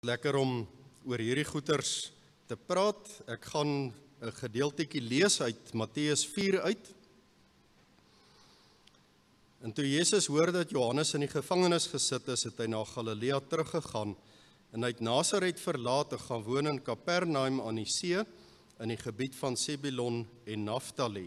Lekker om oor hierdie goeters te praat. Ek gaan 'n gedeeltetjie lees uit Matteus 4 uit. En toe Jesus hoor dat Johannes in die gevangenis gesit is, het hy na Galilea teruggegaan en hy het Nasaret verlaat en gaan woon in Kapernaum aan die see in die gebied van Sebulon en Naftali.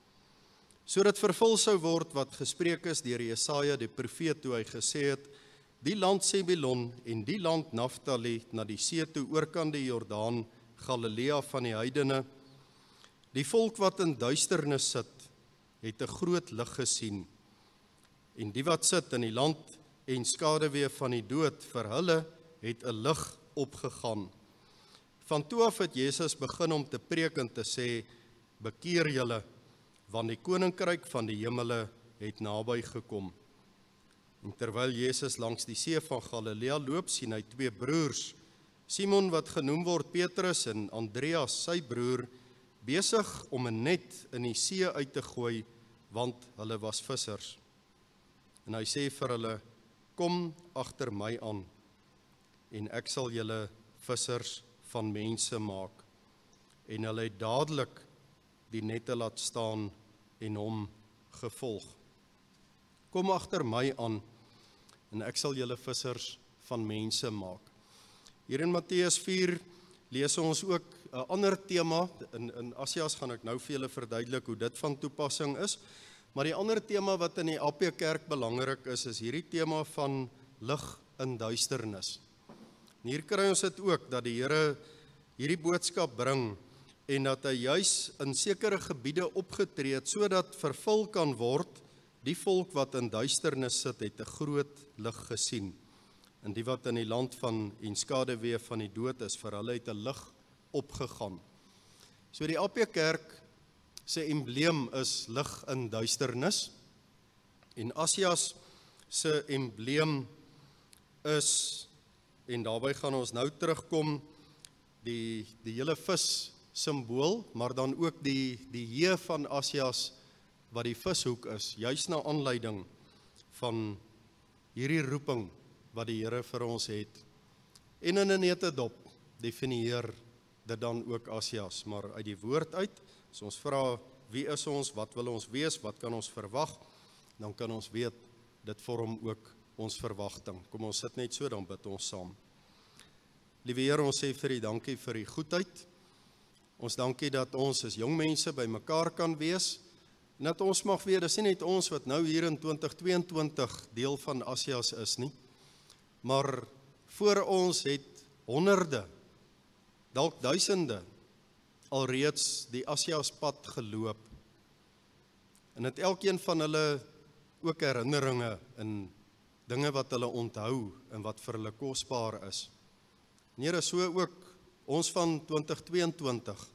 Sodat vervul sou word wat gespreek is deur Jesaja die profeet toe hy gesê het: Die land Sebulon en die land Naftali na die see toe oorkant die Jordaan, Galilea van die heidene. Die volk wat in duisternis sit, het 'n groot lig gesien. En die wat sit in die land en skaduwee van die dood, vir hulle het 'n lig opgegaan. Van toe af het Jesus begin om te preek en te sê: Bekeer julle, want die koninkryk van die hemele het naby gekom. En terwyl Jesus langs die see van Galilea loop, sien hy twee broers, Simon wat genoem word Petrus en Andreas, sy broer, besig om 'n net in die see uit te gooi, want hulle was vissers. En hy sê vir hulle: Kom agter my aan, en ek sal julle vissers van mense maak. En hulle het dadelik die nette laat staan en hom gevolg. Kom agter my aan, en ek sal julle vissers van mense maak. Hier in Matteus 4 lees ons ook 'n ander tema. In Asias gaan ek nou vir julle verduidelik hoe dit van toepassing is. Maar die ander tema wat in die AP Kerk belangrik is hierdie tema van lig in duisternis. En hier kry ons dit ook, dat die Here hierdie boodskap bring en dat hy juis in sekere gebiede opgetree het, sodat vervul kan word, die volk wat in duisternis sit, het 'n groot lig gesien. En die wat in die land van en skaduwee van die dood is, vir hulle het 'n lig opgegaan. So die AP Kerk se embleem is lig in duisternis. En Asias se embleem is, en daarby gaan ons nou terugkom, die hele vis simbool, maar dan ook die H van Asias wat die vishoek is, juis na aanleiding van hierdie roeping wat die Here vir ons het. En in 'n netedop definieer dit dan ook Asias, maar uit die woord uit, as ons vra wie is ons, wat wil ons wees, wat kan ons verwag, dan kan ons weet, dit vorm ook ons verwagting. Kom ons sit net so, dan bid ons saam. Liewe Here, ons sê vir U dankie vir U goedheid. Ons dankie dat ons as jong mense by mekaar kan wees, en dat ons mag weet, dis nie net ons wat nou hier in 2022 deel van Asias is nie, maar voor ons het honderde, dalk duisende, alreeds die Asias pad geloop. En het elkeen van hulle ook herinneringe en dinge wat hulle onthou en wat vir hulle kosbaar is. En Here, so ook ons van 2022,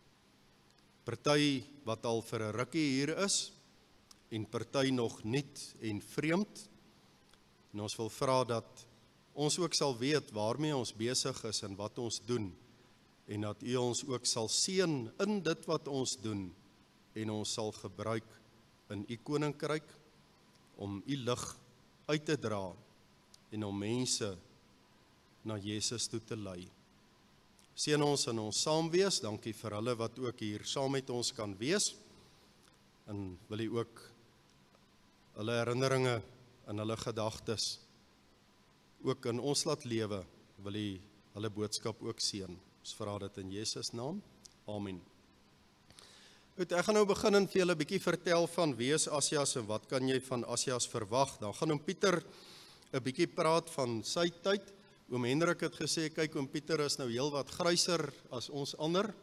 party wat al vir 'n rukkie hier is, en party nog nuut en vreemd. En ons wil vra dat ons ook sal weet waarmee ons besig is en wat ons doen, en dat U ons ook sal seën in dit wat ons doen, en ons sal gebruik in U koninkryk, om U lig uit te dra, en om mense na Jesus toe te lei. Seën ons in ons saamwees, dankie vir hulle wat ook hier saam met ons kan wees, en wil U ook hulle herinneringe en hulle gedagtes ook in ons laat lewe, wil U hulle boodskap ook seën. Ons vra dit in Jesus naam. Amen. Goed, ek gaan nou begin en vir julle 'n bietjie vertel van wie is Asias en wat kan jy van Asias verwag. Dan gaan Pieter 'n bietjie praat van sy tyd. Oom Hendrik het gesê, kyk, oom Pieter is nou heel wat gryser as ons ander.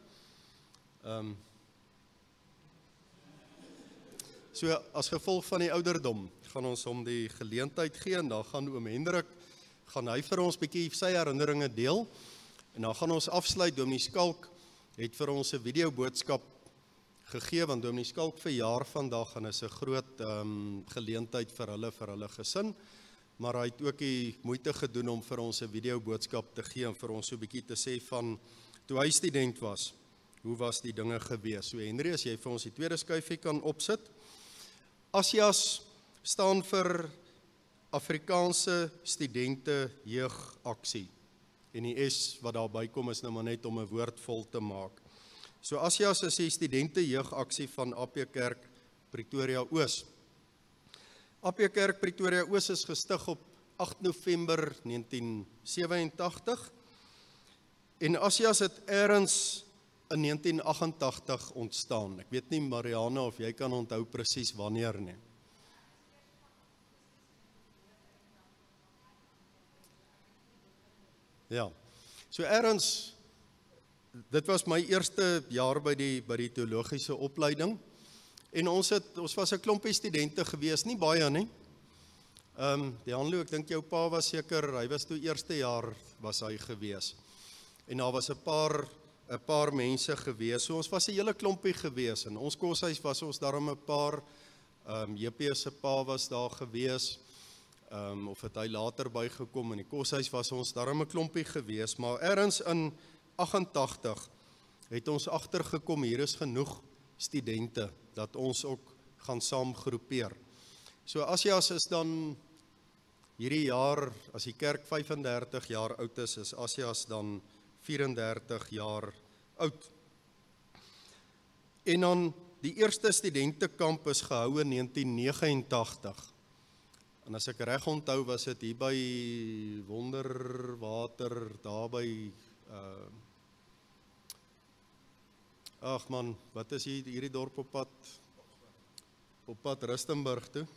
So as gevolg van die ouderdom gaan ons hom die geleentheid gee, en dan gaan oom Hendrik, gaan hy vir ons bietjie sy herinneringe deel, en dan gaan ons afsluit. Dominee Skalk het vir ons 'n video boodskap gegee, want Dominee Skalk verjaar vandag, en is 'n groot geleentheid vir hulle gesin, maar hy het ook die moeite gedoen om vir ons 'n video boodskap te gee, en vir ons so 'n bietjie te sê van, toe hy student was, hoe was die dinge gewees. So Henry, as jy vir ons die tweede skuifie kan opsit. Asias staan vir Afrikaanse Studente Jeugaksie. en die S wat daarby kom is nou maar net om 'n woord vol te maak. So ASJAS is die studente jeugaksie van AP Kerk Pretoria Oos. AP Kerk Pretoria Oos is gestig op 8 November 1987 en ASJAS het eers in 1988 ontstaan. Ek weet nie, Mariana, of jy kan onthou presies wanneer nie. Ja, so eers, dit was my eerste jaar by die teologiese opleiding en ons was 'n klompie studente gewees, nie baie nie. Die Hanlo, ek dink jou pa was seker, hy was toe eerste jaar was hy gewees. En daar was 'n paar mense gewees. So ons was 'n hele klompie gewees. In ons koshuis was ons daarom 'n paar. JP se pa was daar gewees. Of het hy later bygekom, in die koshuis was ons daarom 'n klompie gewees, maar ergens in 88 het ons agtergekom hier is genoeg studente dat ons ook gaan saam groepeer. So ASJAS is dan hierdie jaar, as die kerk 35 jaar oud is ASJAS dan 34 jaar oud. En dan die eerste studentekamp is gehou in 1989. En as ek reg onthou was dit hier by Wonderwater, daar by ag man, wat is hierdie dorp op pad Rustenburg toe?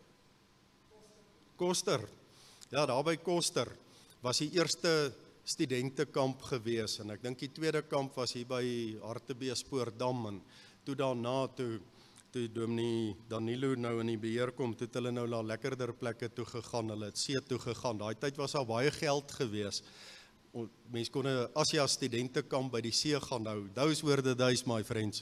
Koster. Ja, daar by Koster was die eerste studentekamp gewees en ek dink die tweede kamp was hier by Hartbeespoortdam en toe daarna toe Dominee Danilo nou in die beheer kom, toe het hulle nou na lekkerder plekke toe gegaan, hulle het see toe gegaan. Daai tyd was al baie geld gewees. Mense kon 'n ASJAS studentekamp by die see gaan hou. Those were the days, my friends.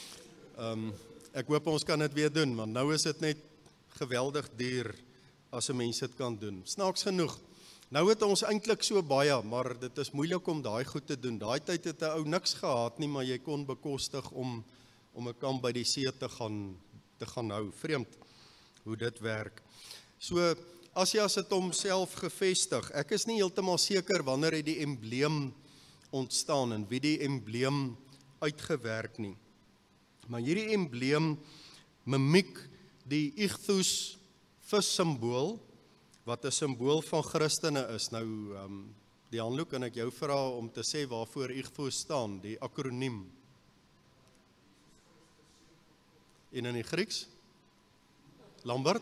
Ek hoop ons kan dit weer doen, want nou is dit net geweldig duur as 'n mens dit kan doen. Snaaks genoeg. Nou het ons eintlik so baie, maar dit is moeilik om daai goed te doen. Daai tyd het 'n ou niks gehad nie, maar jy kon bekostig om 'n kamp by die see te gaan hou. Vreemd hoe dit werk. So ASJAS het homself gevestig. Ek is nie heeltemal seker wanneer het die embleem ontstaan en wie die embleem uitgewerk nie. Maar hierdie embleem mimiek die ichthus vissimbool wat 'n simbool van Christene is. Nou die Hanlo, kan ek jou vra om te sê waarvoor ichthus staan, die akroniem. En in die Grieks? Lambert?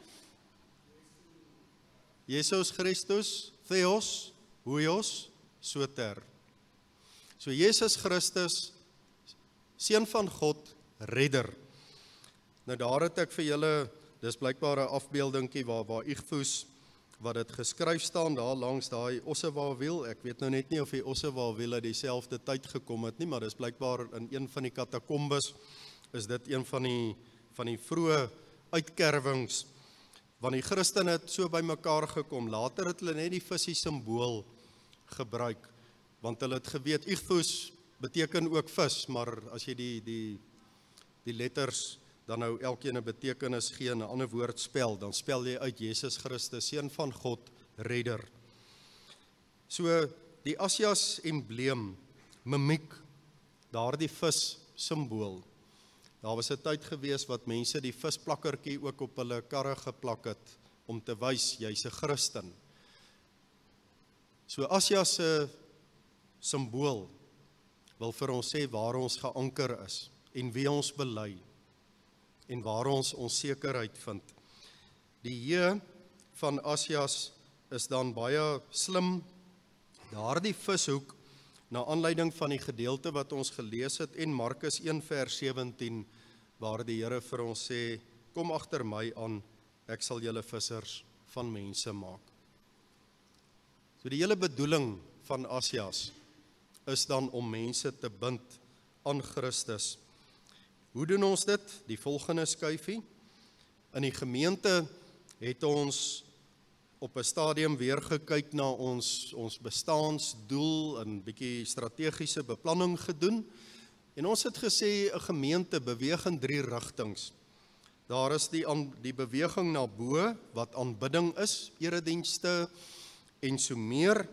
Jesus Christus, Theos, Huios, Soter. So Jesus Christus, Seun van God, Redder. Nou daar het ek vir julle, dis blykbaar 'n afbeeldingkie waar ichthus, wat dit geskryf staan daar langs daai ossewawiel. Ek weet nou net nie of die ossewawiele dieselfde tyd gekom het nie, maar dis blykbaar in een van die katakombes is dit een van die vroeë uitkerwings, want die Christene het so by mekaar gekom. Later het hulle net die visie simbool gebruik, want hulle het geweet, ichthus beteken ook vis, maar as jy die letters dan nou elkeen 'n betekenis gee en 'n ander woord spel, dan spel jy uit Jesus Christus, Seun van God, Redder. So die ASJAS embleem mimiek daardie vis simbool. Daar was 'n tyd gewees wat mense die visplakkertjie ook op hulle karre geplak het om te wys jy's 'n Christen. So ASJAS se simbool wil vir ons sê waar ons geanker is en wie ons bely en waar ons onsekerheid vind. Die J van ASJAS is dan baie slim. Daardie vishoek, na aanleiding van die gedeelte wat ons gelees het en Markus 1 vers 17, waar die Here vir ons sê, kom agter my aan, ek sal julle vissers van mense maak. So die hele bedoeling van ASJAS is dan om mense te bind aan Christus. Hoe doen ons dit? Die volgende skuifie. In die gemeente het ons op 'n stadium weer gekyk na ons bestaansdoel en bietjie strategiese beplanning gedoen. En ons het gesê 'n gemeente beweeg in 3 rigtings. Daar is die beweging na bo wat aanbidding is, eredienste en so meer.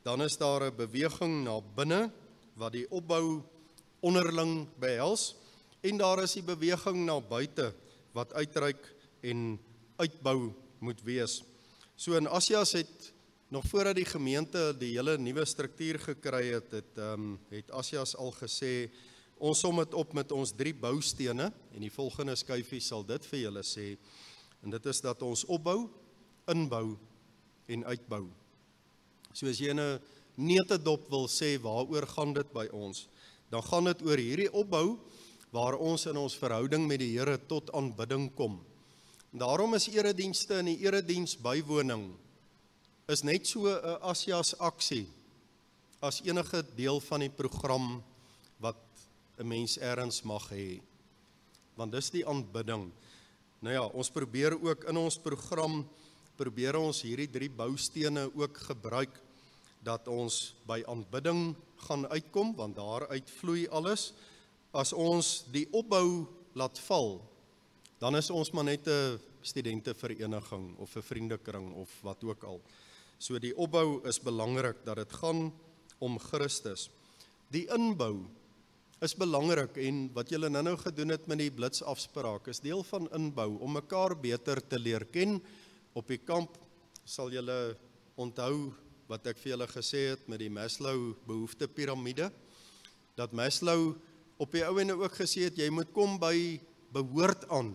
Dan is daar 'n beweging na binne, wat die opbou onderling behels, en daar is die beweging na buite, wat uitreik en uitbou moet wees. So in Asias het, nog voordat die gemeente die hele nuwe struktuur gekry het, het Asias al gesê, ons som dit op met ons 3 boustene, en die volgende skyfie sal dit vir julle sê, en dit is dat ons opbou, inbou en uitbou. So as jy in 'n neutedop wil sê, waaroor gaan dit by ons, dan gaan dit oor hierdie opbou, waar ons in ons verhouding met die Here tot aanbidding kom. Daarom is eredienste en die erediens bywoning, is net so 'n Asias aksie, as enige deel van die program, wat 'n mens ergens mag hê. Want dis die aanbidding. Nou ja, ons probeer ook in ons program, probeer ons hierdie 3 boustene ook gebruik, dat ons by aanbidding gaan uitkom, want daaruit vloei alles. As ons die opbou laat val, dan is ons maar net 'n studentevereniging, of 'n vriendekring, of wat ook al. So die opbou is belangrik, dat dit gaan om Christus. Die inbou is belangrik, en wat julle nou gedoen het met die blitsafspraak, is deel van inbou, om mekaar beter te leer ken. Op die kamp sal julle onthou, wat ek vir julle gesê het, met die Maslow behoeftepiramide, dat Maslow op die ou ende ook gesê het, jy moet kom by behoort aan.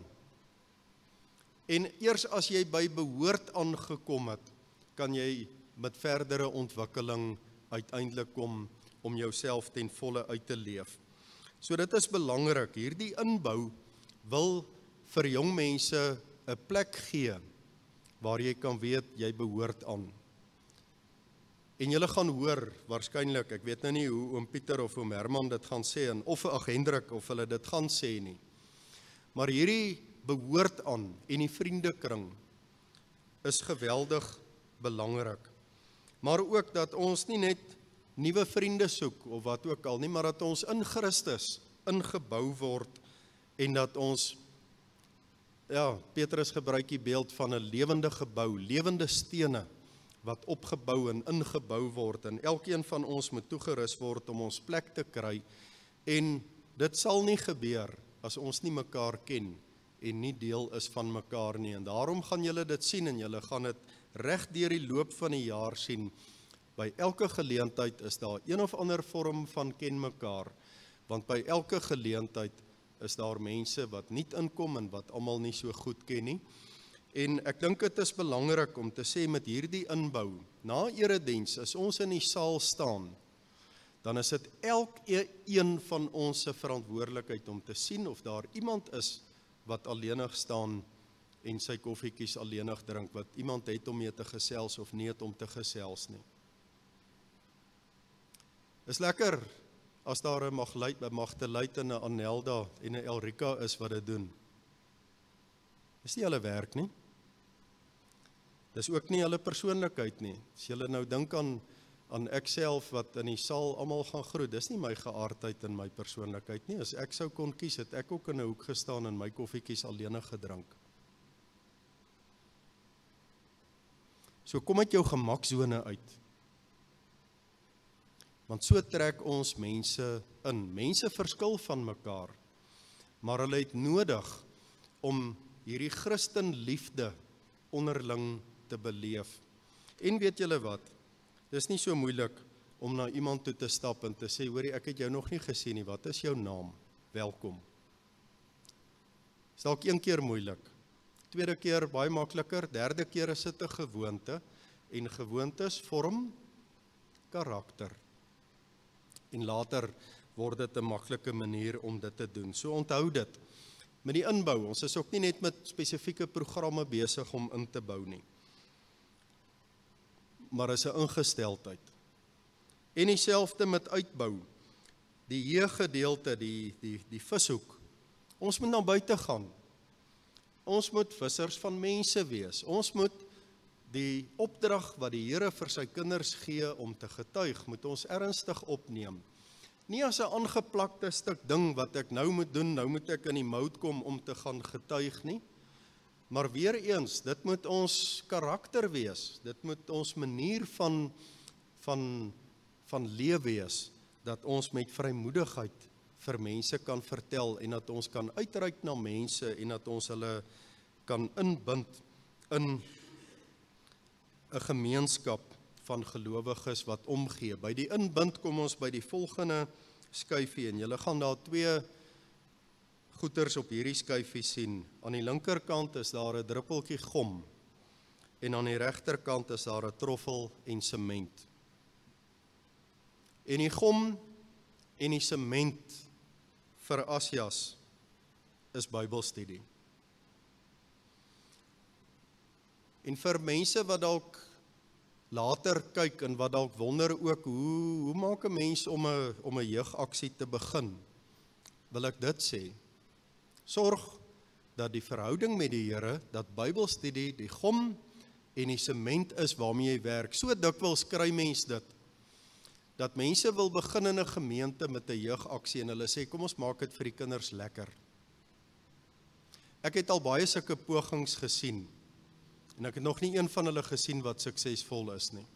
En eers as jy by behoort aangekom het, kan jy met verdere ontwikkeling uiteindelik kom, om jouself ten volle uit te leef. So dit is belangrik, hierdie inbou wil vir jong mense 'n plek gee, waar jy kan weet, jy behoort aan. En julle gaan hoor, waarskynlik, ek weet nou nie hoe oom Pieter of oom Herman dit gaan sê, of Hendrik, of hulle dit gaan sê nie. Maar hierdie behoort aan, en die vriendekring, is geweldig belangrik. Maar ook dat ons nie net nuwe vriende soek, of wat ook al nie, maar dat ons in Christus ingebou word, en dat ons, ja, Petrus gebruik die beeld van 'n lewende gebou, lewende stene, wat opgebou en ingebou word, en elkeen van ons moet toegerus word om ons plek te kry, en dit sal nie gebeur, as ons nie mekaar ken, en nie deel is van mekaar nie, en daarom gaan julle dit sien, en julle gaan dit reg deur die loop van die jaar sien. By elke geleentheid is daar een of ander vorm van ken mekaar, want by elke geleentheid is daar mense wat nie inkom, en wat almal nie so goed ken nie. En ek dink dit is belangrik om te sê, met hierdie inbou, na erediens, as ons in die saal staan, dan is dit elkeen van ons se verantwoordelikheid om te sien of daar iemand is wat alleenig staan en sy koffietjies alleenig drink, wat iemand het om mee te gesels of nie het om te gesels nie. Is lekker as daar 'n Magdaleit en 'n Anelda en 'n Elrika is wat dit doen. Dis nie hulle werk nie. Dis ook nie hulle persoonlikheid nie. As julle nou dink aan ek self wat in die saal almal gaan groet, dis nie my geaardheid en my persoonlikheid nie. As ek sou kon kies, het ek ook in 'n hoek gestaan en my koffietjies alleenig gedrink. So kom uit jou gemaksone uit. Want so trek ons mense in. Mense verskil van mekaar, maar hulle het nodig om hierdie Christenliefde onderling te beleef. En weet julle wat? Dis nie so moeilik om na iemand toe te stap en te sê, hoorie, ek het jou nog nie gesien nie, wat is jou naam? Welkom. Is dalk een keer moeilik, tweede keer baie makliker, derde keer is dit 'n gewoonte, en gewoontes vorm karakter. En later word dit 'n maklike manier om dit te doen. So onthou dit, met die inbou, ons is ook nie net met spesifieke programme besig om in te bou nie, maar is 'n ingesteldheid. En dieselfde met uitbou, die jeuggedeelte, die vishoek, ons moet na buite gaan, ons moet vissers van mense wees, ons moet die opdrag wat die Here vir sy kinders gee om te getuig, moet ons ernstig opneem. Nie as 'n aangeplakte stuk ding wat ek nou moet doen, nou moet ek in die mout kom om te gaan getuig nie. Maar weer eens, dit moet ons karakter wees, dit moet ons manier van van leefwees, dat ons met vrymoedigheid vir mense kan vertel en dat ons kan uitreik na mense en dat ons hulle kan inbind in 'n gemeenskap van gelowiges wat omgee. By die inbind kom ons by die volgende skyfie en julle gaan daar 2 goeters op hierdie skyfie sien. Aan die linkerkant is daar 'n druppeltjie gom en aan die regterkant is daar 'n troffel en sement. En die gom en die sement vir Asias is Bybelstudie. En vir mense wat dalk later kyk en wat dalk wonder ook hoe maak 'n mens om 'n jeugaksie te begin, wil ek dit sê. Sorg dat die verhouding met die Here, dat Bybelstudie die gom en die sement is waarmee jy werk. So dikwels kry mens dit, dat mense wil begin in 'n gemeente met 'n jeugaksie en hulle sê, kom ons maak dit vir die kinders lekker. Ek het al baie sulke pogings gesien, en ek het nog nie een van hulle gesien wat suksesvol is nie.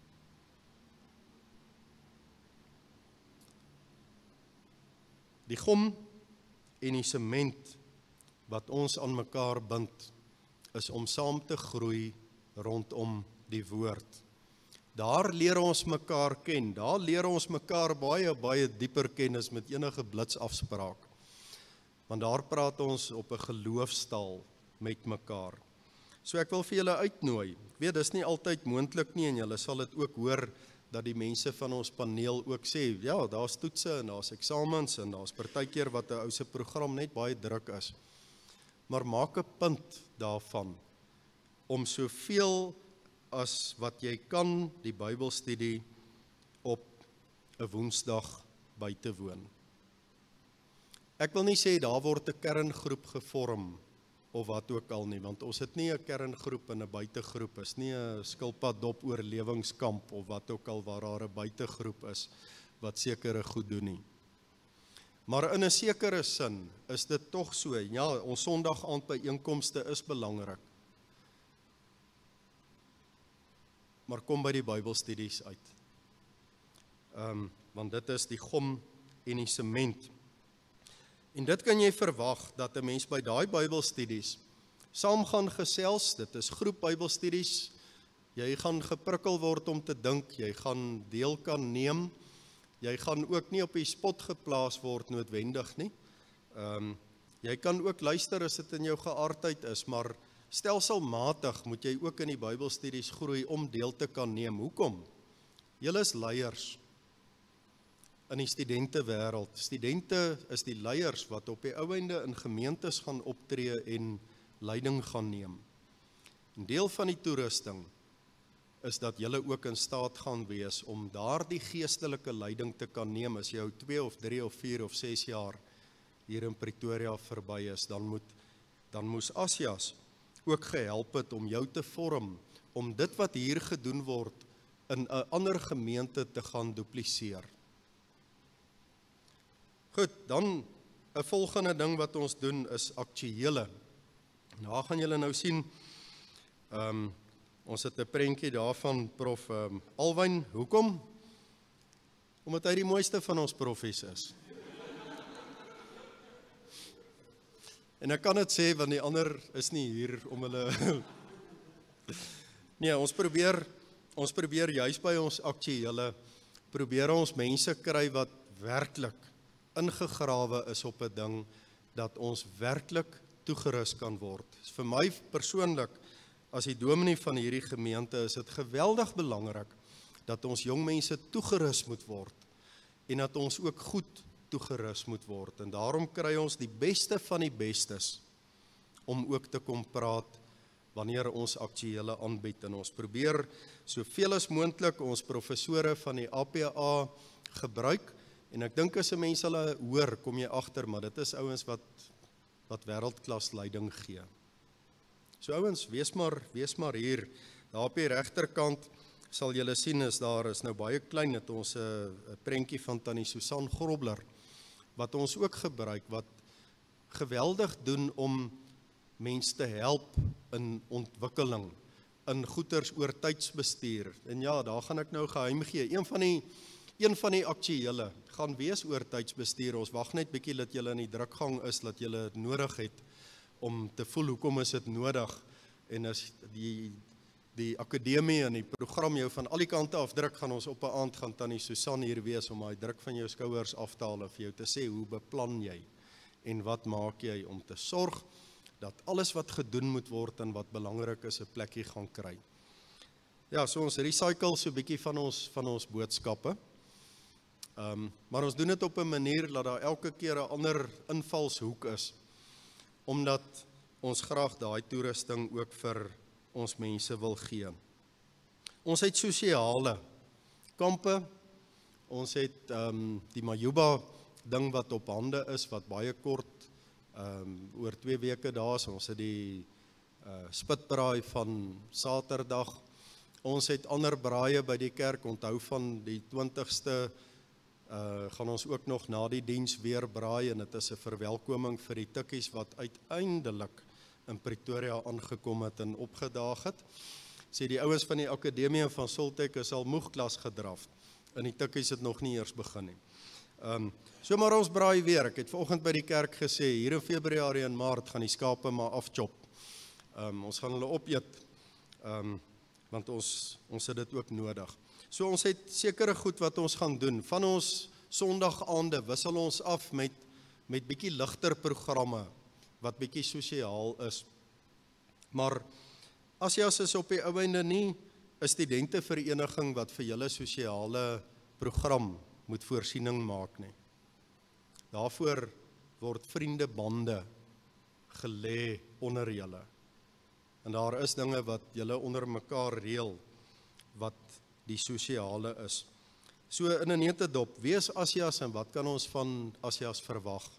Die gom en die sement wat ons aan mekaar bind, is om saam te groei rondom die woord. Daar leer ons mekaar ken, daar leer ons mekaar baie dieper ken as met enige blitsafspraak. Want daar praat ons op 'n geloofstaal met mekaar. So ek wil vir julle uitnooi. Ek weet, dis nie altyd moontlik nie en julle sal dit ook hoor dat die mense van ons paneel ook sê, ja, daar's toetse en daar's eksamens en daar's partykeer wat 'n ou se program net baie druk is. Maar maak 'n punt daarvan om soveel as wat jy kan die Bybelstudie op 'n Woensdag by te woon. Ek wil nie sê daar word 'n kerngroep gevorm of wat ook al nie, want ons het nie 'n kerngroep en 'n buitegroep, is nie 'n skilpaddop oorlewingskamp of wat ook al waar daar 'n buitegroep is wat sekere goed doen nie. Maar in 'n sekere sin is dit tog so, ja, ons Sondag aand byeenkomste is belangrik. Maar kom by die Bybelstudies uit. Want dit is die gom en die sement. En dit kan jy verwag, dat 'n mens by daai Bybelstudies saam gaan gesels, dit is groep Bybelstudies, jy gaan geprikkel word om te dink, jy gaan deel kan neem, jy gaan ook nie op die spot geplaas word noodwendig nie. Jy kan ook luister as dit in jou geaardheid is, maar stelselmatig moet jy ook in die Bybelstudies groei om deel te kan neem. Hoekom? Julle is leiers in die studentewêreld. Studente is die leiers wat op die ou einde in gemeentes gaan optree en leiding gaan neem. En deel van die toerusting is dat julle ook in staat gaan wees om daardie geestelike leiding te kan neem. As jou 2 of 3 of 4 of 6 jaar hier in Pretoria verby is, dan moes Asias ook gehelp het om jou te vorm, om dit wat hier gedoen word in 'n ander gemeente te gaan dupliseer. Goed, dan 'n volgende ding wat ons doen is aktuele. Daar gaan julle nou sien, ons het 'n prentjie daarvan Prof Alwyn. Hoekom? Omdat hy die mooiste van ons profs is. En ek kan dit sê, want die ander is nie hier om hulle... Nee, ons probeer juis by ons aktuele, probeer ons mense kry wat werklik ingegrawe is op 'n ding, dat ons werklik toegerus kan word. Vir my persoonlik, as die dominee van hierdie gemeente, is dit geweldig belangrik, dat ons jong mense toegerus moet word, en dat ons ook goed toegerus moet word, en daarom kry ons die beste van die bestes, om ook te kom praat, wanneer ons aktuele aanbied, en ons probeer soveel as moontlik ons professore van die APA gebruik, en ek dink as 'n mens hulle hoor, kom jy agter, maar dit is ouens wat wêreldklas leiding gee. So ouens, wees maar hier, daar op die regterkant, sal julle sien, daar is nou baie klein, het ons 'n prentjie van Tannie Susan Grobler, wat ons ook gebruik, wat geweldig doen om mense te help in ontwikkeling, in goeters oor tydsbestuur. En ja, daar gaan ek nou geheim gee. Een van die aktuele gaan wees oor tydsbestuur. Ons wag net bietjie dat julle in die drukgang is, dat julle dit nodig het om te voel hoekom is dit nodig. En as die akademie en die program jou van al die kante afdruk, gaan ons op 'n aand gaan Tannie Susan hier wees om daai druk van jou skouers af te haal en vir jou te sê hoe beplan jy en wat maak jy om te sorg dat alles wat gedoen moet word en wat belangrik is 'n plekkie gaan kry. Ja, so ons recycle so 'n bietjie van ons boodskappe. Maar ons doen dit op 'n manier dat daar elke keer 'n ander invalshoek is, omdat ons graag daai toerusting ook vir ons mense wil gee. Ons het sosiale kampe, ons het die Majuba ding wat op hande is, wat baie kort, oor 2 weke daar is, ons het die spitbraai van Saterdag, ons het ander braaie by die kerk, onthou van die 20ste, gaan ons ook nog na die diens weer braai, en dit is 'n verwelkoming vir die tikkies wat uiteindelik in Pretoria aangekom het en opgedaag het. Sê die ouens van die akademie van Soltech is al moeg klas gedraf, en die tikkies het nog nie eers begin nie. So maar ons braai weer. Ek het vanoggend by die kerk gesê, hier in Februarie en Maart gaan die skape maar afchop. Ons gaan hulle opeet, want ons het dit ook nodig. So ons het sekere goed wat ons gaan doen. Van ons Sondagaande wissel ons af met bietjie ligter programme, wat bietjie sosiaal is. Maar Asias is op die ou einde nie 'n studentevereniging wat vir julle sosiale program moet voorsiening maak nie. Daarvoor word vriendebande gelê onder julle. En daar is dinge wat julle onder mekaar reël, wat die sosiale is. So in 'n neutedop, wees Asias en wat kan ons van Asias verwag?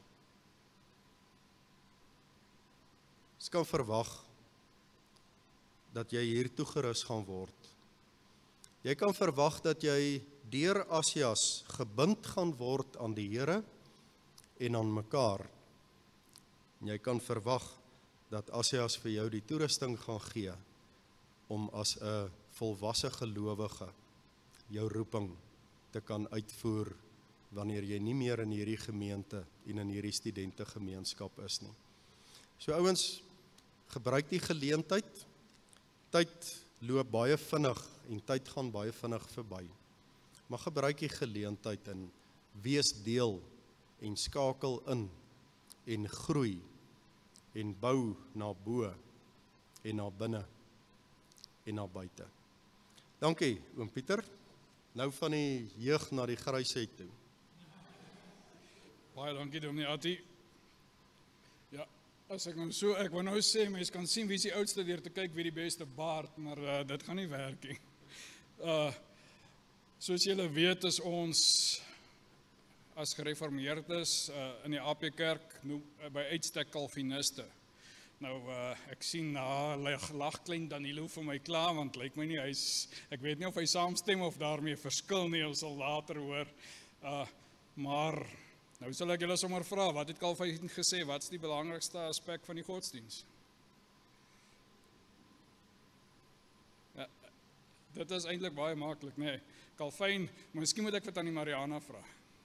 Ons kan verwag dat jy hier toegerus gaan word. Jy kan verwag dat jy deur Asias gebind gaan word aan die Here en aan mekaar. Jy kan verwag dat Asias vir jou die toerusting gaan gee om as 'n volwasse gelowige jou roeping te kan uitvoer wanneer jy nie meer in hierdie gemeente en in hierdie studentegemeenskap is nie. So ouens, gebruik die geleentheid. Tyd loop baie vinnig en tyd gaan baie vinnig verby. Maar gebruik die geleentheid en wees deel en skakel in en groei en bou na bo en na binne en na buite. Dankie, oom Pieter. Nou van die jeug na die grysheid toe. Baie dankie, dominee Attie. Ja, as ek nou so, ek wil nou sê, mens kan sien wie is die oudste deur te kyk wie die beste baard, maar dit gaan nie werk nie. Soos julle weet is ons as gereformeerdes in die AP Kerk by uitstek Calviniste. Nou, ek sien lag klein Danilo vir my klaar, want lyk my nie, ek weet nie of hy saamstem of daarmee verskil nie, ons sal later hoor. Maar, nou sal ek julle sommer vra, wat het Calvin gesê, wat is die belangrikste aspek van die godsdiens? Ja, dit is eintlik baie maklik, nee. Calvin, miskien moet ek vir Tannie Mariana vra.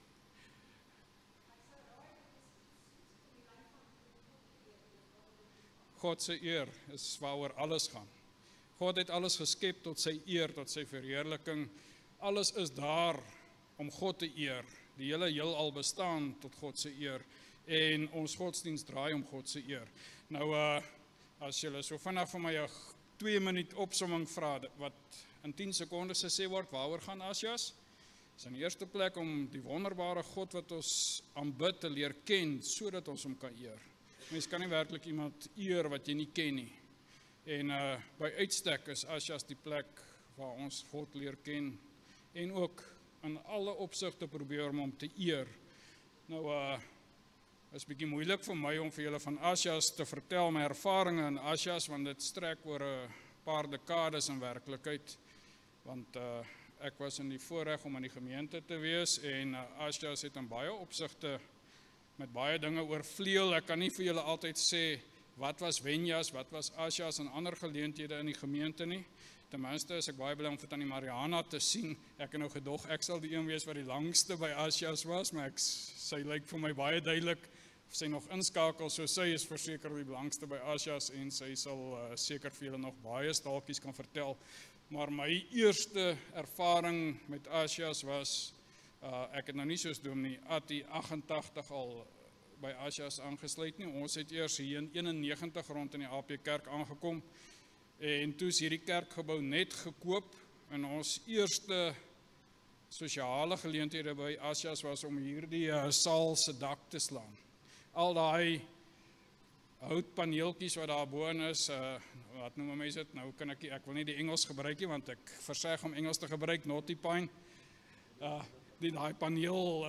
God se eer is waaroor alles gaan. God het alles geskep tot sy eer, tot sy verheerliking. Alles is daar om God te eer. Die hele heelal bestaan tot God se eer. En ons godsdienst draai om God se eer. Nou, as julle so vanaf van my 'n 2 minuut opsomming vra, wat in 10 sekondes gesê word, waaroor gaan Asias? Is in die eerste plek om die wonderbare God wat ons aanbid te leer ken, sodat ons hom kan eer. Mens kan nie werklik iemand eer wat jy nie ken nie. En by uitstek is Asias die plek waar ons God leer ken en ook in alle opsigte probeer om te eer. Nou, is bietjie moeilik vir my om vir julle van Asias te vertel, my ervarings in Asias, want dit strek oor 'n paar dekades in werklikheid. Want ek was in die voorreg om in die gemeente te wees en Asias het in baie opsigte met baie dinge oorvleuel. Ek kan nie vir julle altyd sê wat was Wenjas, wat was Asias en ander geleenthede in die gemeente nie. Ten minste is ek baie bly om vir Tannie Mariana te sien. Ek het nou gedog ek sal die een wees wat die langste by Asias was, maar sy lyk vir my baie duidelik of sy nog inskakel, so sy is verseker die langste by Asias en sy sal seker vir julle nog baie staaltjies kan vertel. Maar my eerste ervaring met Asias was, ek het nou nie soos Dominee Attie 88 al by Asias aangesluit nie. Ons het eers hier in 91 rond in die AP Kerk aangekom en toe is hierdie kerkgebou net gekoop en ons eerste sosiale geleenthede by Asias was om hierdie saal se dak te slaan. Al daai houtpaneeltjies wat daar bo is, wat noem mense dit? Nou kan ek wil nie die Engels gebruik nie want ek verseg om Engels te gebruik, Naughty Pine. Daai paneel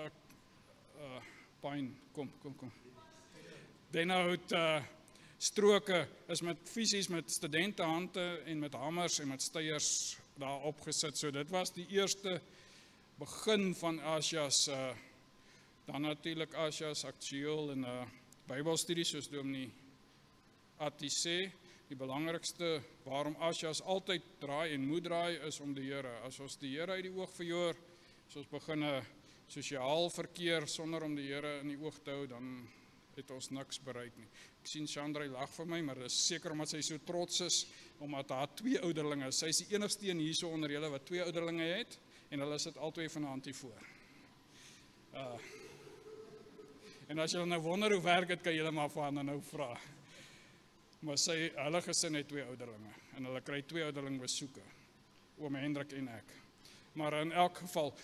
pine, kom. Denhout stroke is met fisies met studentehande en met hamers en met steiers daar opgesit. So dit was die eerste begin van Asias, dan natuurlik Asias aktueel en Bybelstudies soos Dominee Attie sê. Die belangrikste waarom Asias altyd draai en moet draai is om die Here. As ons die Here uit die oog verloor, as ons begin sosiaal verkeer sonder om die Here in die oog te hou, dan het ons niks bereik nie. Ek sien Chandra lag vir my, maar dit is seker omdat sy so trots is, omdat haar 2 ouderlinge is. Sy is die enigste een hierso onder julle wat 2 ouderlinge het, en hulle sit albei vanaand hier voor. En as julle nou wonder hoe werk dit, kan julle maar vir haar nou vra. Maar hulle gesin het 2 ouderlinge, en hulle kry 2 ouderling besoeke, oom Hendrik en ek. Maar in elk geval,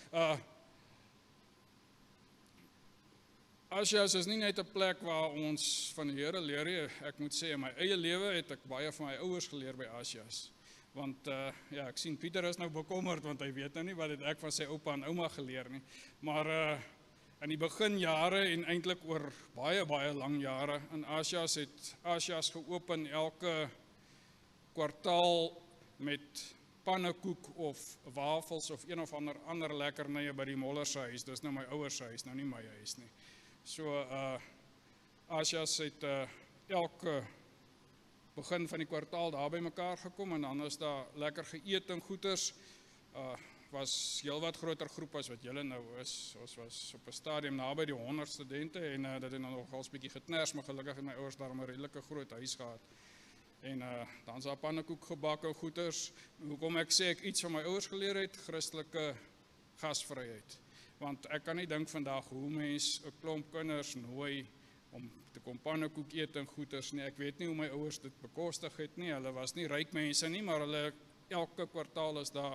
Asias is nie net 'n plek waar ons van die Here leer nie. Ek moet sê, in my eie lewe het ek baie van my ouers geleer by Asias. Want ek sien Pieter is nou bekommerd, want hy weet nou nie wat het ek van sy oupa en ouma geleer nie. Maar in die beginjare en eintlik oor baie lang jare in Asias het Asias geopen elke kwartaal met pannekoek of wafels of een of ander lekkernye by die Moller se huis. Dis nou my ouers se huis, nou nie my huis nie. So Asias het elke begin van die kwartaal daar by mekaar gekom en dan is daar lekker geëet en goeders. Was heel wat groter groep as wat julle nou is. Ons was op 'n stadium naby die 100 studente en dit het nog al 'n bietjie geknars, maar gelukkig het my ouers daar 'n redelike groot huis gehad. En dan is daar pannekoek gebak en goeders. Hoekom ek sê ek iets van my ouers geleer het, Christelike gasvryheid. Want ek kan nie dink vandag hoe mens 'n klomp kinders nooi om te kom pannekoek eet en goeders nie. Ek weet nie hoe my ouers dit bekostig het nie. Hulle was nie ryk mense nie, maar hulle elke kwartaal is daar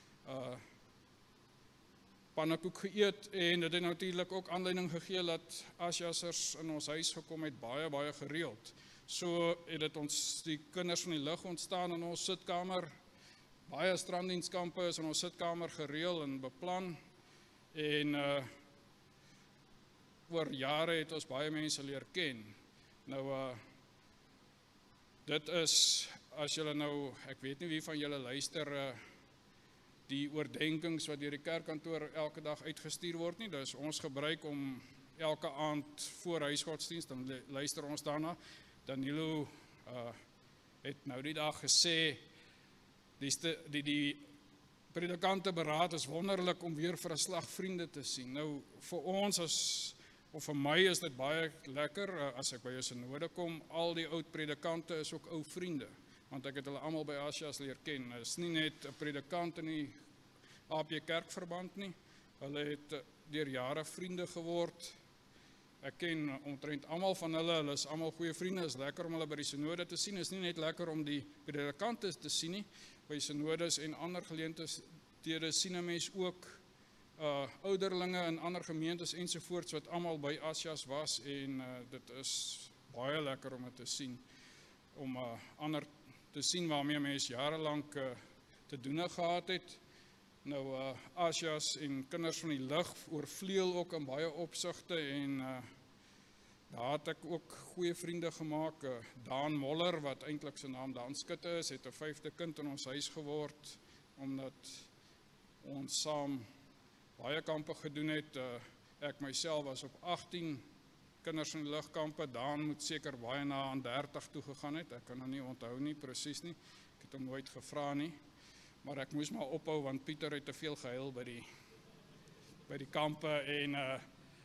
pannekoek geëet en dit het natuurlik ook aanleiding gegee dat Asiasers in ons huis gekom het baie gereeld. So het dit ons die kinders van die lig ontstaan in ons sitkamer. Baie stranddienskampe is in ons sitkamer gereël en beplan en oor jare het ons baie mense leer ken. Nou dit is as julle nou, ek weet nie wie van julle luister die oordenkings wat deur die kerkkantoor elke dag uitgestuur word nie. Dus ons gebruik om elke aand voor huisgodsdienst, dan luister ons daarna. Danilo het nou die dag gesê, die predikante beraad is wonderlik om weer vir 'n slag vriende te sien. Nou vir ons of vir my is dit baie lekker as ek by 'n synode kom. Al die oud predikante is ook ou vriende. Want ek het hulle almal by Asias leer ken. Dit is nie net 'n predikant in die AP Kerkverband nie. Hulle het deur jare vriende geword. Ek ken omtrent almal van hulle is almal goeie vriende. Dit is lekker om hulle by die synode te sien. Dit is nie net lekker om die predikante te sien nie. By synodes en ander geleenthede sien 'n mens ook ouderlinge in ander gemeentes ensovoorts wat almal by Asias was en dit is baie lekker om dit te sien. Om ander te sien waarmee mens jarelang te doen gehad het. Nou Asias en kinders van die lig oorvleuel ook in baie opsigte en daar het ek ook goeie vriende gemaak. Daan Moller wat eintlik sy naam Daan Skutte is, het 'n 5de kind in ons huis geword omdat ons saam baie kampe gedoen het. Ek myself was op 18 kinders in die lugkampe, Daan moet seker baie na aan 30 toe gegaan het, ek kan nou nie onthou nie, presies nie, ek het hom nooit gevra nie, maar ek moes maar ophou, want Pieter het te veel gehuil by die kampe, en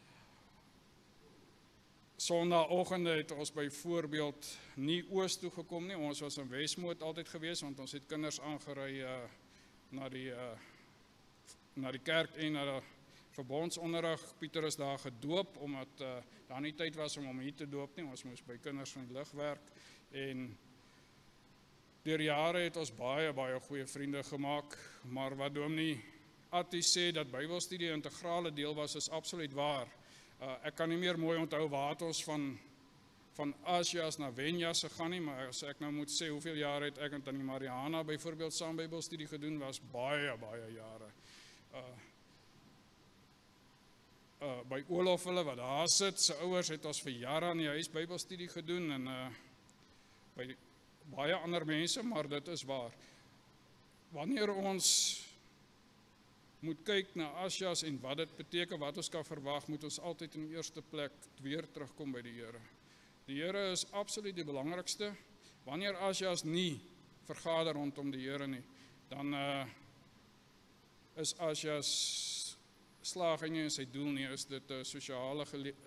Sondagoggende het ons byvoorbeeld nie oos toe gekom nie, ons was in Wesmoed altyd gewees, want ons het kinders aangery na die kerk en na die verbondsonderrig. Pieter is daar gedoop, omdat daar nie tyd was om hom hier te doop nie, ons moes by kinders van die lig werk, en deur jare het ons baie goeie vriende gemaak, maar wat Dominee Attie sê, dat Bybelstudie 'n integrale deel was, is absoluut waar. Ek kan nie meer mooi onthou waar het ons van Asias na Wenjas gegaan nie, maar as ek nou moet sê, hoeveel jare het ek en Tannie Mariana byvoorbeeld saam Bybelstudie gedoen, was baie jare. By Olof hulle wat daar sit, sy ouers het ons vir jare in die huis Bybelstudie gedoen, en by baie ander mense, maar dit is waar. Wanneer ons moet kyk na Asias en wat dit beteken, wat ons kan verwag, moet ons altyd in die eerste plek weer terugkom by die Here. Die Here is absoluut die belangrikste. Wanneer Asias nie vergader rondom die Here nie, dan is Asias slaag nie in sy doel nie, is dit 'n sosiale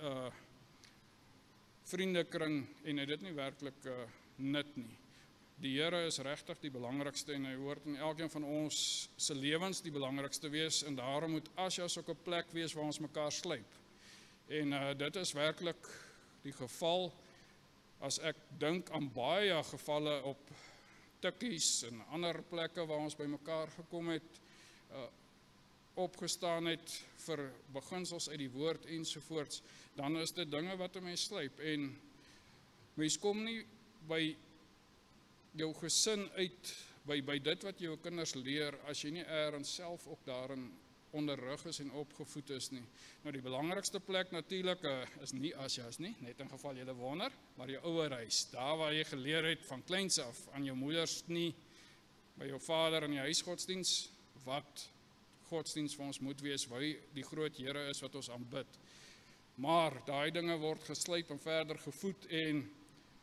vriendekring en het dit nie werklik nut nie. Die Here is regtig die belangrikste en hy hoort in elkeen van ons se lewens die belangrikste wees, en daarom moet Asias ook 'n plek wees waar ons mekaar slyp. En dit is werklik die geval, as ek dink aan baie gevalle op tikkies en ander plekke waar ons by mekaar gekom het, opgestaan het vir beginsels uit die woord ensovoorts, dan is dit dinge wat 'n mens slyp, en mens kom nie by jou gesin uit, by dit wat jou kinders leer, as jy nie self ook daarin onderrig is en opgevoed is nie. Nou die belangrikste plek natuurlik is nie Asias nie, net in geval jy wonder, maar jou ouerhuis, daar waar jy geleer het van kleins af, aan jou moeders nie, by jou vader in die huisgodsdiens, wat godsdiens vir ons moet wees, waar die groot Here is wat ons aanbid. Maar daai dinge word geslyp en verder gevoed en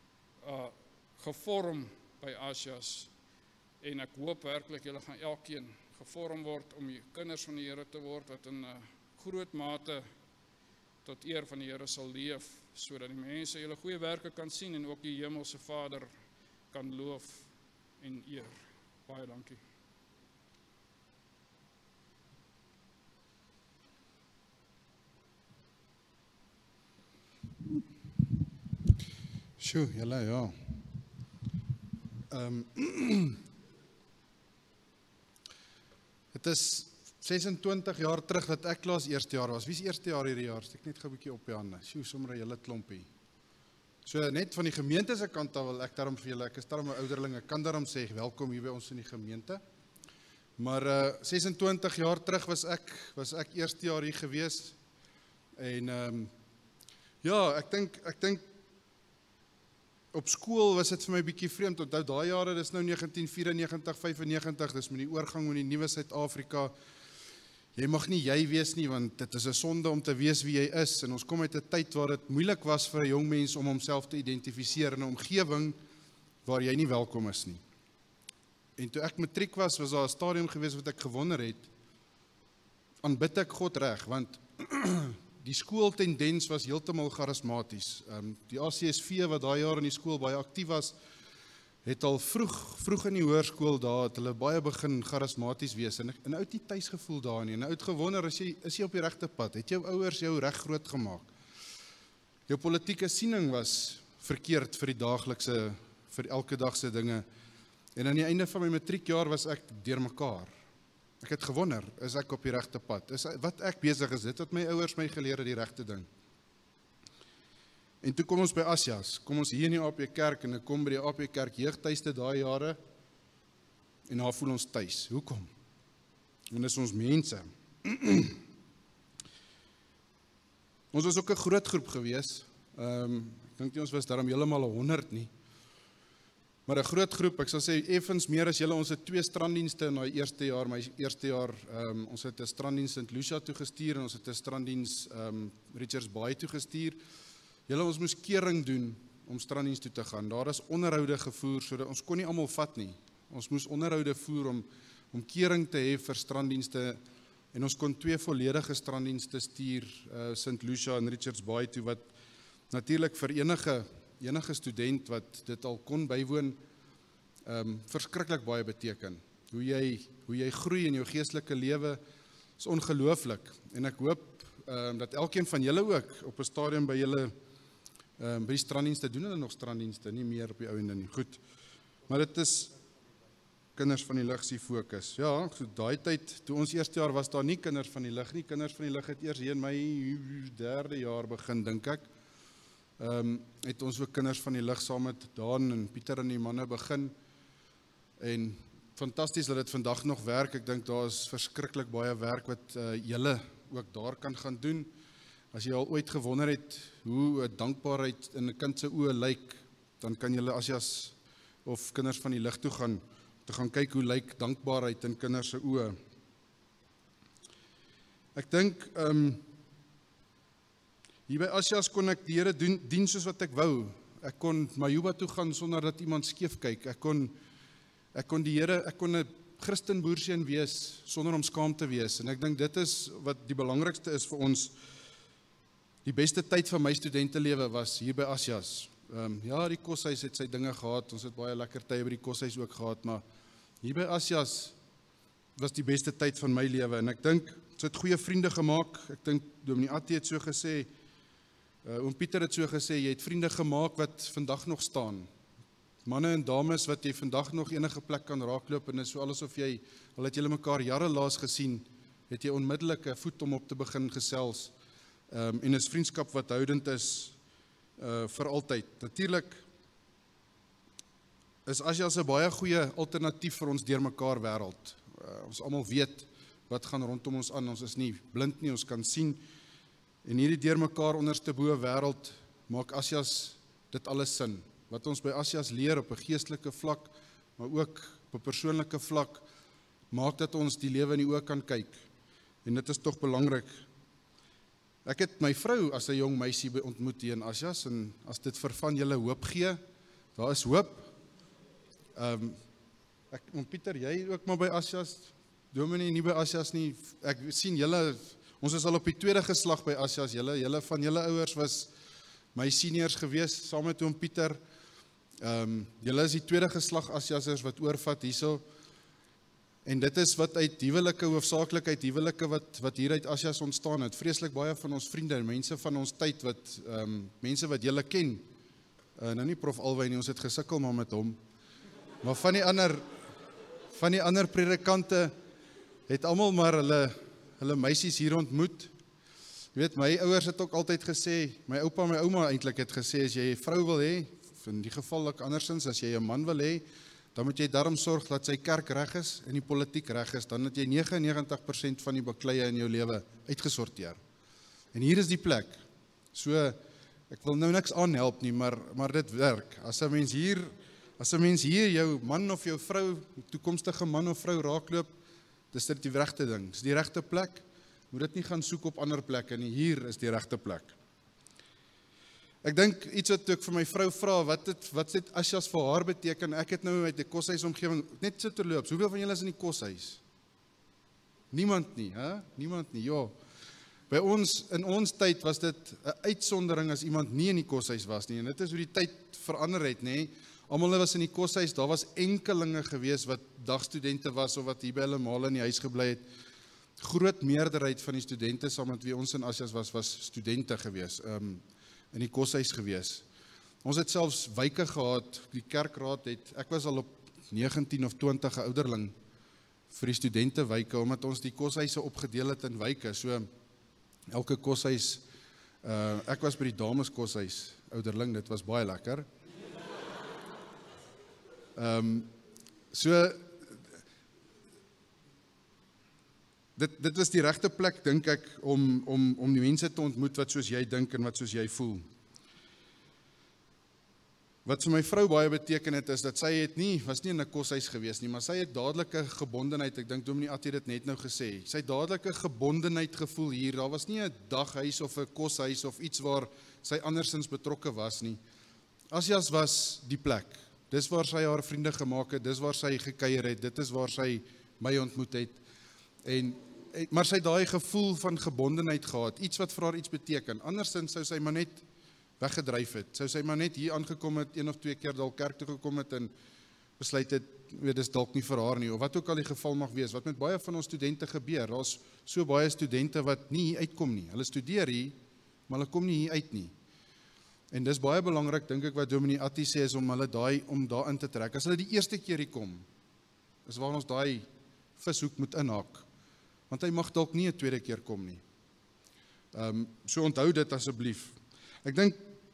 gevorm by Asias, en ek hoop werklik julle gaan elkeen gevorm word om die kinders van die Here te word, wat in groot mate tot eer van die Here sal leef, sodat die mense julle goeie werke kan sien en ook die hemelse Vader kan loof en eer. Baie dankie. Sjoe, julle, ja. Het is 26 jaar terug dat ek klas eerste jaar was. Wie is eerste jaar hierdie jaar? Steek net gou 'n bietjie op die hande. Sjoe, sommer 'n hele klompie. So net van die gemeente se kant af wil ek daarom vir julle, ek is daarom 'n ouderling, ek kan daarom sê welkom hier by ons in die gemeente. Maar 26 jaar terug was ek eerste jaar hier gewees. En ja, ek dink op skool was dit vir my bietjie vreemd. Onthou daai jare, dis nou 1994, 95, dis met die oorgang met die nuwe Suid-Afrika. Jy mag nie jy wees nie, want dit is 'n sonde om te wees wie jy is. En ons kom uit 'n tyd waar dit moeilik was vir 'n jong mens om homself te identifiseer in 'n omgewing waar jy nie welkom is nie. En toe ek matriek was daar 'n stadium gewees wat ek gewonder het, aanbid ek God reg, want die skooltendens was heeltemal charismaties. Die ACSV wat daai jaar in die skool baie aktief was, het al vroeg in die hoërskool daar, het hulle baie begin charismaties wees, en ou het nie tuis gevoel daar nie, en ou het gewonder, is jy op die regte pad, het jou ouers jou reg groot gemaak? Jou politieke siening was verkeerd vir die daaglikse, vir elke dagse dinge, en aan die einde van my matriekjaar was ek deurmekaar. Ek het gewonder, is ek op die regte pad? Is wat ek besig is, dit wat my ouers my geleer het, die regte ding? En toe kom ons by Asias, kom ons hier in die AP Kerk, en ek kom by die AP Kerk jeugtuiste daai jare, en daar voel ons tuis. Hoekom? En dis ons mense. Ons was ook 'n groot groep gewees. Ek dink nie ons was daarom heeltemal 100 nie. Maar 'n groot groep, ek sal sê effens meer as julle, ons het 2 stranddienste in daai eerste jaar, ons het 'n stranddiens St. Lucia toegestuur, en ons het 'n stranddiens Richards Bay toegestuur. julle ons moes kering doen om stranddiens toe te gaan. Daar is onderhoude gevoer, sodat ons kon nie almal vat nie. Ons moes onderhoude voer om kering te hê vir stranddienste, en ons kon 2 volledige stranddienste stuur, St. Lucia en Richards Bay toe, wat natuurlik vir enige student wat dit al kon bywoon, verskriklik baie beteken. Hoe jy groei in jou geestelike lewe is ongelooflik, en ek hoop dat elkeen van julle ook op 'n stadium by julle by die stranddienste, doen hulle nog stranddienste, nie meer op die ouende nie, goed, maar dit is kinders van die lig se fokus. Ja, so daai tyd, toe ons eerste jaar was daar nie kinders van die lig nie, kinders van die lig het eers hier in my 3de jaar begin, dink ek, het ons ook kinders van die lig saam met Daan en Pieter en die manne begin, en fantasties dat dit vandag nog werk. Ek dink daar is verskriklik baie werk wat julle ook daar kan gaan doen. As jy al ooit gewonder het hoe 'n dankbaarheid in 'n kind se oë lyk, dan kan julle Asias of kinders van die lig toe gaan, te gaan kyk hoe lyk dankbaarheid in kinders se oë. Ek dink hier by Asias kon ek die Here dien soos wat ek wou. Ek kon Majuba toe gaan sonder dat iemand skeef kyk. Ek kon 'n Christen boerseun wees sonder om skaam te wees, en ek dink dit is wat die belangrikste is vir ons. Die beste tyd van my studentelewe was hier by Asias. Ja, die koshuis het sy dinge gehad, ons het baie lekker tye by die koshuis ook gehad, maar hier by Asias was die beste tyd van my lewe, en ek dink, ons het goeie vriende gemaak. Ek dink, Dominee Attie het so gesê, oom Pieter het so gesê, jy het vriende gemaak wat vandag nog staan. Manne en dames wat jy vandag nog enige plek kan raakloop, en is so asof jy, al het julle mekaar jare laas gesien, het jy onmiddellik 'n voet om op te begin gesels, en is vriendskap wat houdend is, vir altyd. Natuurlik is Asias 'n baie goeie alternatief vir ons deurmekaar wêreld. Ons almal weet wat gaan rondom ons aan, ons is nie blind nie, ons kan sien, en hierdie deurmekaar onderste bo wêreld maak Asias dit alles sin. Wat ons by Asias leer op 'n geestelike vlak, maar ook op 'n persoonlike vlak, maak dat ons die lewe in die oë kan kyk. En dit is tog belangrik. Ek het my vrou as 'n jong meisie ontmoet hier in Asias, en as dit vir van julle hoop gee, daar is hoop. Pieter, jy ook maar by Asias, Dominee nie by Asias nie, ek sien julle, ons is al op die 2de geslag by Asias, julle van julle ouers was my seniors gewees, saam met oom Pieter. Julle is die 2de geslag Asiasers wat oorvat hierso, en dit is wat uit huwelike, hoofsaaklik uit huwelike wat hier uit Asias ontstaan het. Vreeslik baie van ons vriende en mense van ons tyd, mense wat julle ken, nou nie Prof Alwyn nie, ons het gesukkel maar met hom, maar van die ander predikante het almal maar hulle meisies hier ontmoet. Jy weet, my ouers het ook altyd gesê, my oupa en my ouma eintlik het gesê, as jy 'n vrou wil hê, in die geval ook andersins, as jy 'n man wil hê, dan moet jy daarom sorg dat sy kerk reg is en die politiek reg is, dan het jy 99% van die bakleie in jou lewe uitgesorteer. En hier is die plek. So, ek wil nou niks aanhelp nie, maar dit werk. As 'n mens hier jou man of jou vrou, toekomstige man of vrou raakloop, dis dit die regte ding, dis die regte plek. Moet dit nie gaan soek op ander plekke nie, hier is die regte plek. Ek dink iets wat ek vir my vrou vra, wat het Asias vir haar beteken? Ek het nou uit die koshuis omgewing, net so terloops, hoeveel van julle is in die koshuis? Niemand nie, hè? Niemand nie, ja. By ons, in ons tyd was dit 'n uitsondering as iemand nie in die koshuis was nie, en dit is hoe die tyd verander het, nê? Almal was in die koshuis, daar was enkelinge gewees wat dagstudente was, of wat hier by hulle maal in die huis gebly het. Groot meerderheid van die studente saam met wie ons in Asias was studente gewees, in die koshuis gewees. Ons het selfs wyke gehad, die kerkraad het, ek was al op 19 of 20 ouderling vir die studente wyke, omdat ons die koshuise opgedeel het in wyke, so elke koshuis, ek was by die dames koshuis, ouderling, dit was baie lekker. So, dit was die regte plek, dink ek, om die mense te ontmoet wat soos jy dink en wat soos jy voel. Wat vir my vrou baie beteken het, is dat sy was nie in 'n koshuis gewees nie, maar sy het dadelike gebondenheid, ek dink Dominee Attie het dit net nou gesê, sy het dadelike gebondenheid gevoel hier, daar was nie 'n daghuis of 'n koshuis of iets waar sy andersins betrokke was nie. Asias was die plek, dis waar sy haar vriende gemaak het, dis waar sy gekuier het, dit is waar sy my ontmoet het, maar sy het daai gevoel van gebondenheid gehad, iets wat vir haar iets beteken, andersins sou sy maar net weggedryf het, sou sy maar net hier aangekom het, 1 of 2 keer dalk kerk toe gekom het en besluit het, dis dalk nie vir haar nie, of wat ook al die geval mag wees, wat met baie van ons studente gebeur, daar's so baie studente wat nie hier uitkom nie, hulle studeer hier, maar hulle kom nie hier uit nie, en dis baie belangrik, dink ek wat Dominee Attie sê, is om daarin te trek, as hulle die eerste keer hier kom, is waar ons daai vishoek moet inhaak, want hy mag dalk nie 'n tweede keer kom nie, so onthou dit asseblief. Ek dink,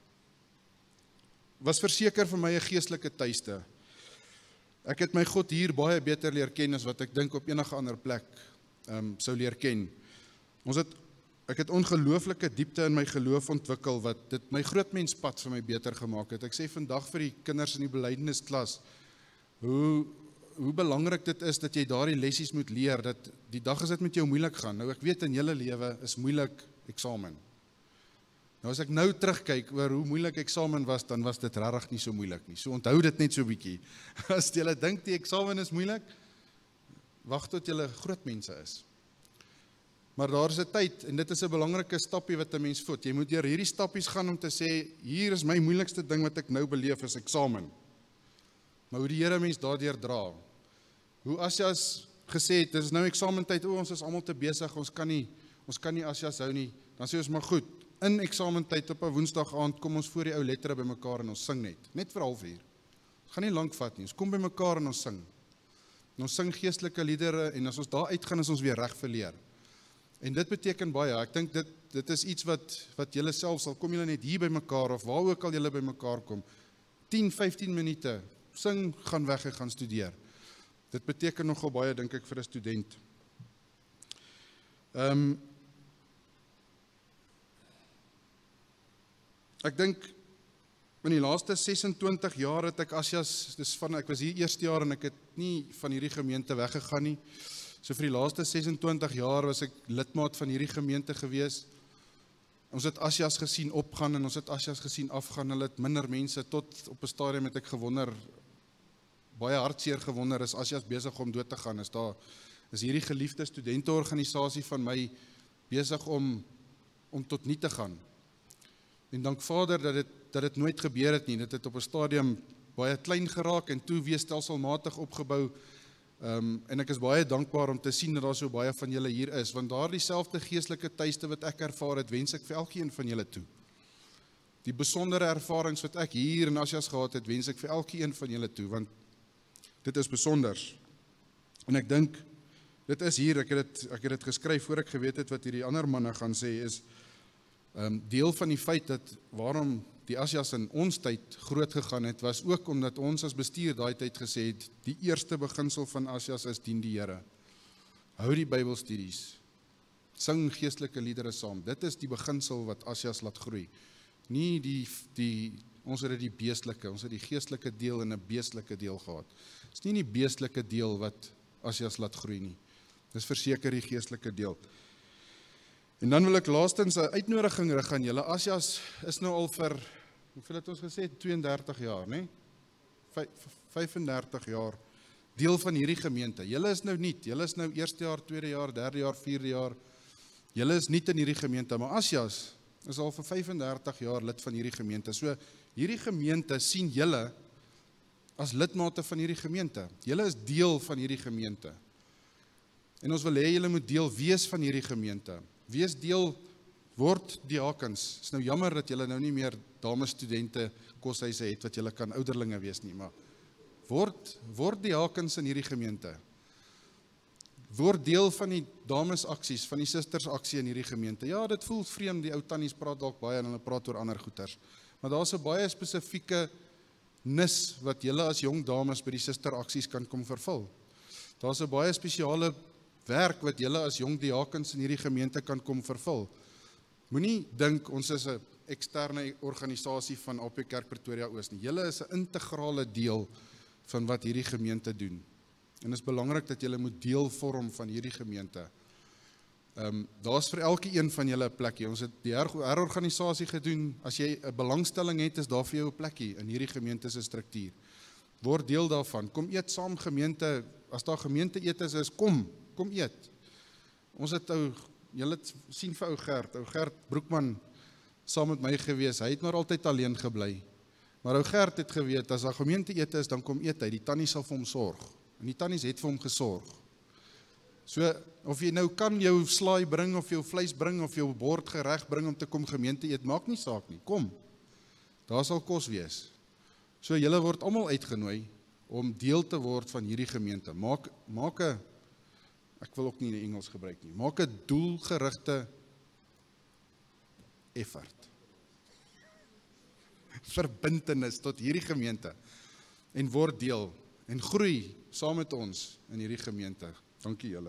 was verseker vir my 'n geestelike tuiste. Ek het my God hier baie beter leer ken as wat ek dink op enige ander plek sou leer ken. Ek het ongelooflike diepte in my geloof ontwikkel wat dit my grootmenspad vir my beter gemaak het. Ek sê vandag vir die kinders in die belydennisklas hoe belangrik dit is dat jy daardie lessies moet leer, dat die dag as dit met jou moeilik gaan. Nou ek weet in julle lewe is moeilik eksamen. Nou as ek nou terugkyk oor hoe moeilik eksamen was, dan was dit regtig nie so moeilik nie. So onthou dit net so bietjie. As jy dink die eksamen is moeilik, wag tot jy groot mense is. Maar daar is 'n tyd, en dit is 'n belangrike stappie wat 'n mens voet. Jy moet deur hierdie stappies gaan om te sê, hier is my moeilikste ding wat ek nou beleef is eksamen. Maar hoe die Here mens daardeur dra. Hoe Asias gesê het, dit is nou eksamentyd, ons is almal te besig, ons kan nie Asias hou nie. Dan sê ons maar goed, in eksamentyd op 'n Woensdag aand kom ons voor die ou lettere bymekaar en ons sing net vir 1/2 uur. Ons gaan nie lank vat nie. Ons kom bymekaar en ons sing. En ons sing geestelike liedere en as ons daar uitgaan is ons weer reg verleer. En dit beteken baie. Ek dink dit is iets wat julle self sal kom julle net hier bymekaar of waar ook al julle bymekaar kom. 10-15 minute sing, gaan weg en gaan studeer. Dit beteken nogal baie dink ek vir 'n student. Ek dink, in die laaste 26 jaar het ek Asias, ek was hier eerste jaar en ek het nie van hierdie gemeente weggegaan nie. So vir die laaste 26 jaar was ek lidmaat van hierdie gemeente gewees. Ons het Asias gesien opgaan en ons het Asias gesien afgaan. Hulle het minder mense tot op 'n stadium het ek gewonder, baie hartseer gewonder, is Asias besig om dood te gaan. Is hierdie geliefde studenteorganisasie van my besig om tot nie te gaan. En dank Vader dat dit nooit gebeur het nie. Dit het op 'n stadium baie klein geraak en toe weer stelselmatig opgebou. En ek is baie dankbaar om te sien dat daar so baie van julle hier is, want daardie selfde geestelike tuiste wat ek ervaar het, wens ek vir elkeen van julle toe. Die besondere ervarings wat ek hier in Asias gehad het, wens ek vir elkeen van julle toe, want dit is besonders. En ek dink, dit is hier, ek het dit geskryf voor ek geweet het wat hierdie ander manne gaan sê, is deel van die feit dat waarom die Asias in ons tyd groot gegaan het, was ook omdat ons as bestuur daai tyd gesê het, die eerste beginsel van Asias is dien die Here. Hou die Bybelstudies, sing geestelike liedere saam. Dit is die beginsel wat Asias laat groei. Nie ons het die beestelike, ons het die geestelike deel en 'n beestelike deel gehad. Dit is nie die beestelike deel wat Asias laat groei nie. Dit is verseker die geestelike deel. En dan wil ek laastens 'n uitnodiging rig aan julle. Asias is nou al vir, hoeveel het ons gesê, 32 jaar, né? 35 jaar deel van hierdie gemeente. Julle is nou nuut. Julle is nou eerste jaar, tweede jaar, derde jaar, vierde jaar. Julle is nuut in hierdie gemeente, maar Asias is al vir 35 jaar lid van hierdie gemeente. So hierdie gemeente sien julle as lidmate van hierdie gemeente. Julle is deel van hierdie gemeente. En ons wil hê julle moet deel wees van hierdie gemeente. Wees deel, word diakens. Is nou jammer dat julle nou nie meer dames studente koshuise het wat julle kan ouderlinge wees nie, maar word diakens in hierdie gemeente. Word deel van die dames aksies, van die sisters aksie in hierdie gemeente. Ja, dit voel vreemd, die ou tannies praat dalk baie en hulle praat oor ander goeters. Maar daar's 'n baie spesifieke nis wat julle as jong dames by die sister aksies kan kom vervul. Daar's 'n baie spesiale werk wat julle as jong diakens in hierdie gemeente kan kom vervul. Moenie dink ons is 'n eksterne organisasie van AP Kerk Pretoria Oos nie. Julle is 'n integrale deel van wat hierdie gemeente doen. En dit is belangrik dat julle moet deel vorm van hierdie gemeente. Daar's vir elke een van julle 'n plekkie. Ons het die herorganisasie gedoen. As jy 'n belangstelling het, is daar vir jou 'n plekkie in hierdie gemeente se struktuur. Word deel daarvan. Kom eet saam gemeente. As daar gemeente eet is, kom eet. Ons het julle sien vir ou Gert Broekman saam met my gewees. Hy het maar altyd alleen gebly. Maar ou Gert het geweet, as daar gemeente eet is, dan kom eet hy. Die tannie sal vir hom sorg. En die tannies het vir hom gesorg. So, of jy nou kan jou slaai bring, of jou vleis bring, of jou bord gereg bring om te kom gemeente eet, maak nie saak nie. Kom, daar sal kos wees. So, julle word almal uitgenooi om deel te word van hierdie gemeente. Maak 'n, ek wil ook nie in Engels gebruik nie, maak 'n doelgerigte effort. Verbintenis tot hierdie gemeente. En word deel, en groei saam met ons in hierdie gemeente. Dankie julle.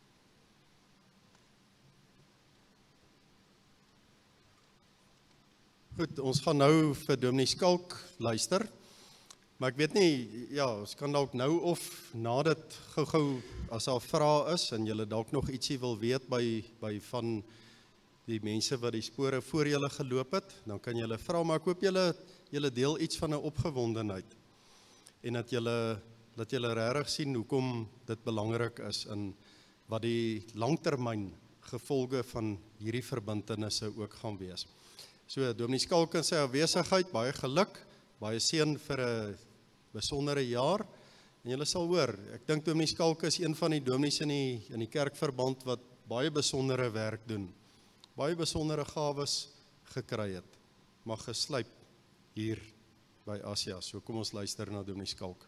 Goed, ons gaan nou vir Dominee Skalk luister. Maar ek weet nie, ja, ons kan dalk nou of na dit gou-gou as daar vrae is en julle dalk nog ietsie wil weet by van die mense wat die spore voor julle geloop het, dan kan julle vra, maar ek hoop julle deel iets van 'n opgewondenheid en dat julle regtig sien hoekom dit belangrik is en wat die langtermyn gevolge van hierdie verbintenisse ook gaan wees. So, Dominee Skalk in sy afwesigheid, baie geluk, baie seën vir 'n besondere jaar. En julle sal hoor, ek dink Dominee Skalk is een van die dominees in die kerkverband wat baie besondere werk doen. Baie besondere gawes gekry het, maar geslyp hier by Asias. So kom ons luister na Dominee Skalk.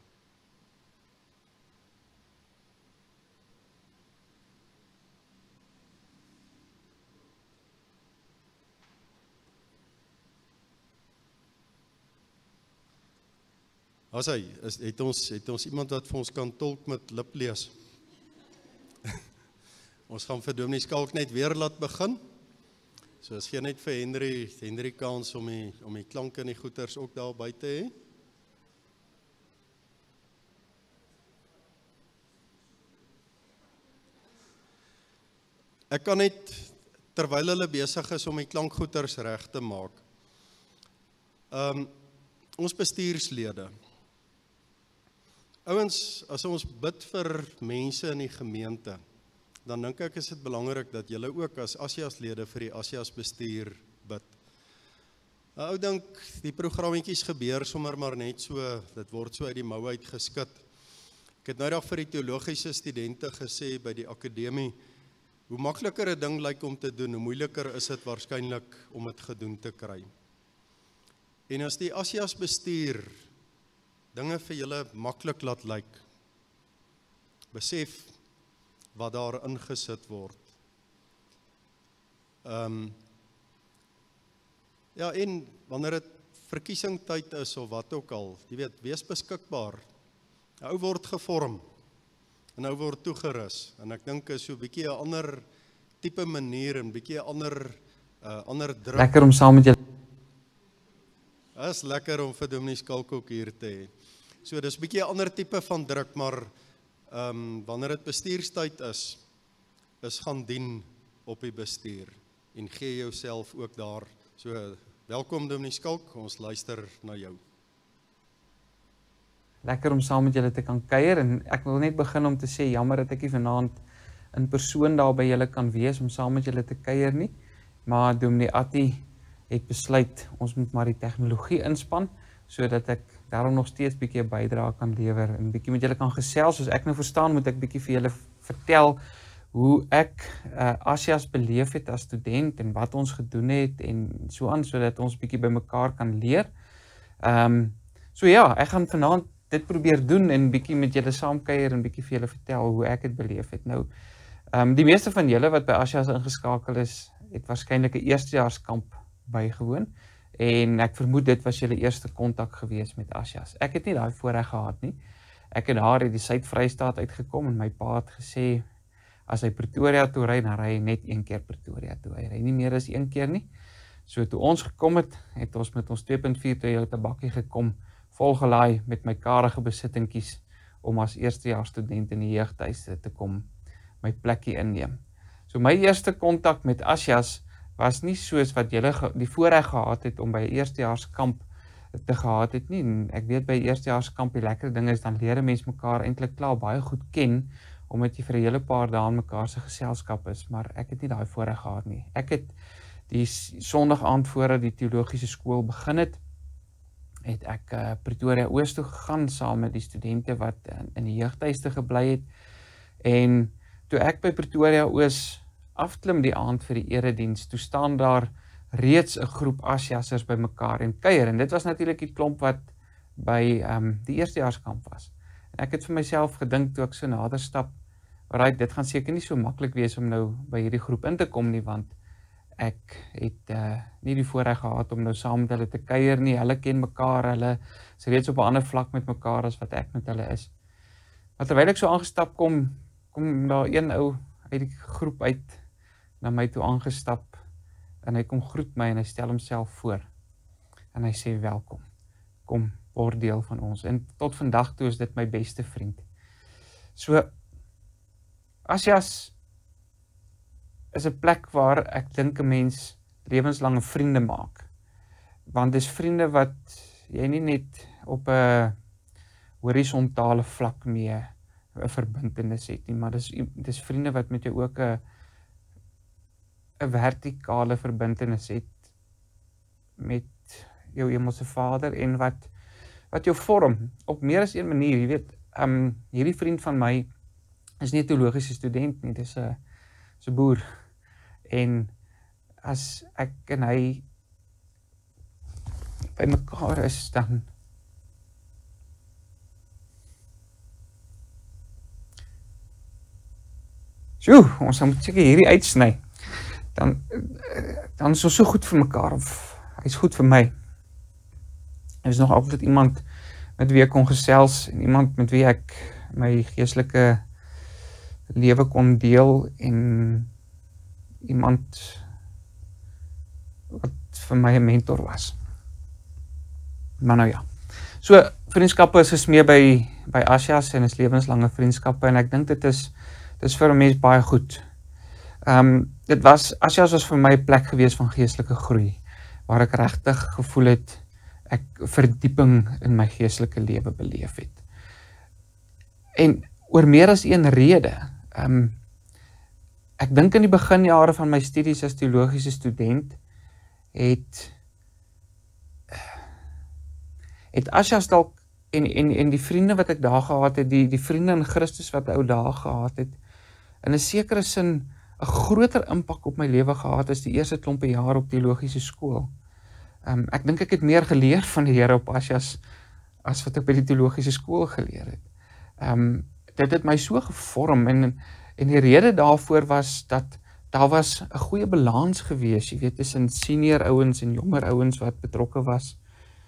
As het ons iemand wat vir ons kan tolk met liplees? Ons gaan vir Dominee Skalk net weer laat begin. So as gee net vir Henry kans om die klanke en die goeters ook daar by te hê. Ek kan net, terwyl hulle besig is om die klankgoeters reg te maak, ons bestuurslede, ouens, as ons bid vir mense in die gemeente, dan dink ek is dit belangrik dat julle ook as Asias-lede vir die Asias bestuur bid. Ou dink, die programmetjies gebeur sommer maar net so, dit word so uit die mou uit geskit. Ek het nou dag vir die teologiese studente gesê by die akademie, hoe makliker 'n ding lyk om te doen, hoe moeiliker is dit waarskynlik om dit gedoen te kry. En as die Asias bestuur dinge vir julle maklik laat lyk, besef wat daar ingesit word. Ja, en wanneer dit verkiesingstyd is of wat ook al, jy weet, wees beskikbaar. 'n Ou word gevorm, 'n ou word toegerus, en ek dink is so 'n bietjie 'n ander tipe manier, en bietjie 'n ander druk. Lekker om saam met julle. Is lekker om vir Dominee Skalk ook hier te hê. So, dis 'n bietjie 'n ander tipe van druk, maar wanneer dit bestuurstyd is gaan dien op die bestuur, en gee jouself ook daar. So, welkom Dominee Skalk, ons luister na jou. Lekker om saam met julle te kan kuier, en ek wil net begin om te sê, jammer dat ek nie vanaand in persoon daar by julle kan wees om saam met julle te kuier nie, maar Dominee Attie het besluit, ons moet maar die tegnologie inspan, sodat ek daarom nog steeds bietjie 'n bydrae kan lewer, en bietjie met julle kan gesels. Soos ek nou verstaan, moet ek bietjie vir julle vertel hoe ek Asias beleef het as student, en wat ons gedoen het, en so aan, sodat ons bietjie by mekaar kan leer. So ja, ek gaan vanaand dit probeer doen, en bietjie met julle saamkuier, en bietjie vir julle vertel hoe ek dit beleef het. Nou, die meeste van julle wat by Asias ingeskakel is, het waarskynlik 'n eerstejaarskamp bygewoon, en ek vermoed dit was julle eerste kontak gewees met Asias. Ek het nie daai voorreg gehad nie. Ek het daar uit die Suid-Vrystaat uitgekom, en my pa het gesê, as hy Pretoria toe ry, dan ry hy net een keer Pretoria toe. Hy ry nie meer as een keer nie. So toe ons gekom het ons met ons 2.4 Toyota bakkie gekom, volgelaai met my karige besittingkies, om as eerstejaars student in die jeugdhuis te kom my plekkie inneem. So my eerste kontak met Asias was nie soos wat julle die voorreg gehad het om by 'n eerstejaarskamp te gehad het nie. En ek weet by eerstejaarskamp die lekker ding is, dan leer 'n mens mekaar eintlik klaar baie goed ken, omdat jy vir 'n hele paar dae in mekaar se geselskap is, maar ek het nie daai voorreg gehad nie. Ek het die Sondag aand voordat die teologiese skool begin het ek Pretoria Oos toe gegaan saam met die studente wat in die jeugdhuis te gebly het. En toe ek by Pretoria Oos afklim die aand vir die erediens, toe staan daar reeds 'n groep Asiassers by mekaar en kuier. En dit was natuurlik die klomp wat by die eerstejaarskamp was. En ek het vir myself gedink toe ek so nader stap, alright, dit gaan seker nie so maklik wees om nou by hierdie groep in te kom nie, want ek het nie die voorreg gehad om nou saam met hulle te kuier nie. Hulle ken mekaar, hulle is reeds op 'n ander vlak met mekaar as wat ek met hulle is. Maar terwyl ek so aangestap kom daar een ou uit die groep uit na my toe aangestap en hy kom groet my en hy stel homself voor. En hy sê welkom. Kom, word deel van ons. En tot vandag toe is dit my beste vriend. So Asias is 'n plek waar ek dink 'n mens lewenslange vriende maak. Want dis vriende wat jy nie net op 'n horisontale vlak mee 'n verbintenis het nie, maar dis vriende wat met jou ook 'n vertikale verbintenis het met jou hemelse Vader en wat jou vorm op meer as een manier. Jy weet, hierdie vriend van my is nie 'n teologiese student nie, dis 'n boer. En as ek en hy by mekaar is, dan ons moet seker hierdie uitsny. Dan is ons so goed vir mekaar, of hy is goed vir my. Hy is nog altyd iemand met wie ek kon gesels, en iemand met wie ek my geestelike lewe kon deel, en iemand wat vir my 'n mentor was. Maar nou ja, so vriendskappe is gesmee by Asias en is lewenslange vriendskappe, en ek dink dit is vir 'n mens baie goed. Asias was vir my 'n plek gewees van geestelike groei, waar ek regtig gevoel het ek verdieping in my geestelike lewe beleef het. En oor meer as een rede. Ek dink in die beginjare van my studies as teologiese student het Asias dalk en die vriende wat ek daar gehad het, die vriende in Christus wat ou daar gehad het, in 'n sekere sin 'n groter impak op my lewe gehad as die eerste klompe jaar op teologiese skool. Ek dink ek het meer geleer van die Here op Asias as wat ek by die teologiese skool geleer het. Dit het my so gevorm, en die rede daarvoor was dat daar was 'n goeie balans gewees, jy weet, tussen senior ouens en jonger ouens wat betrokke was.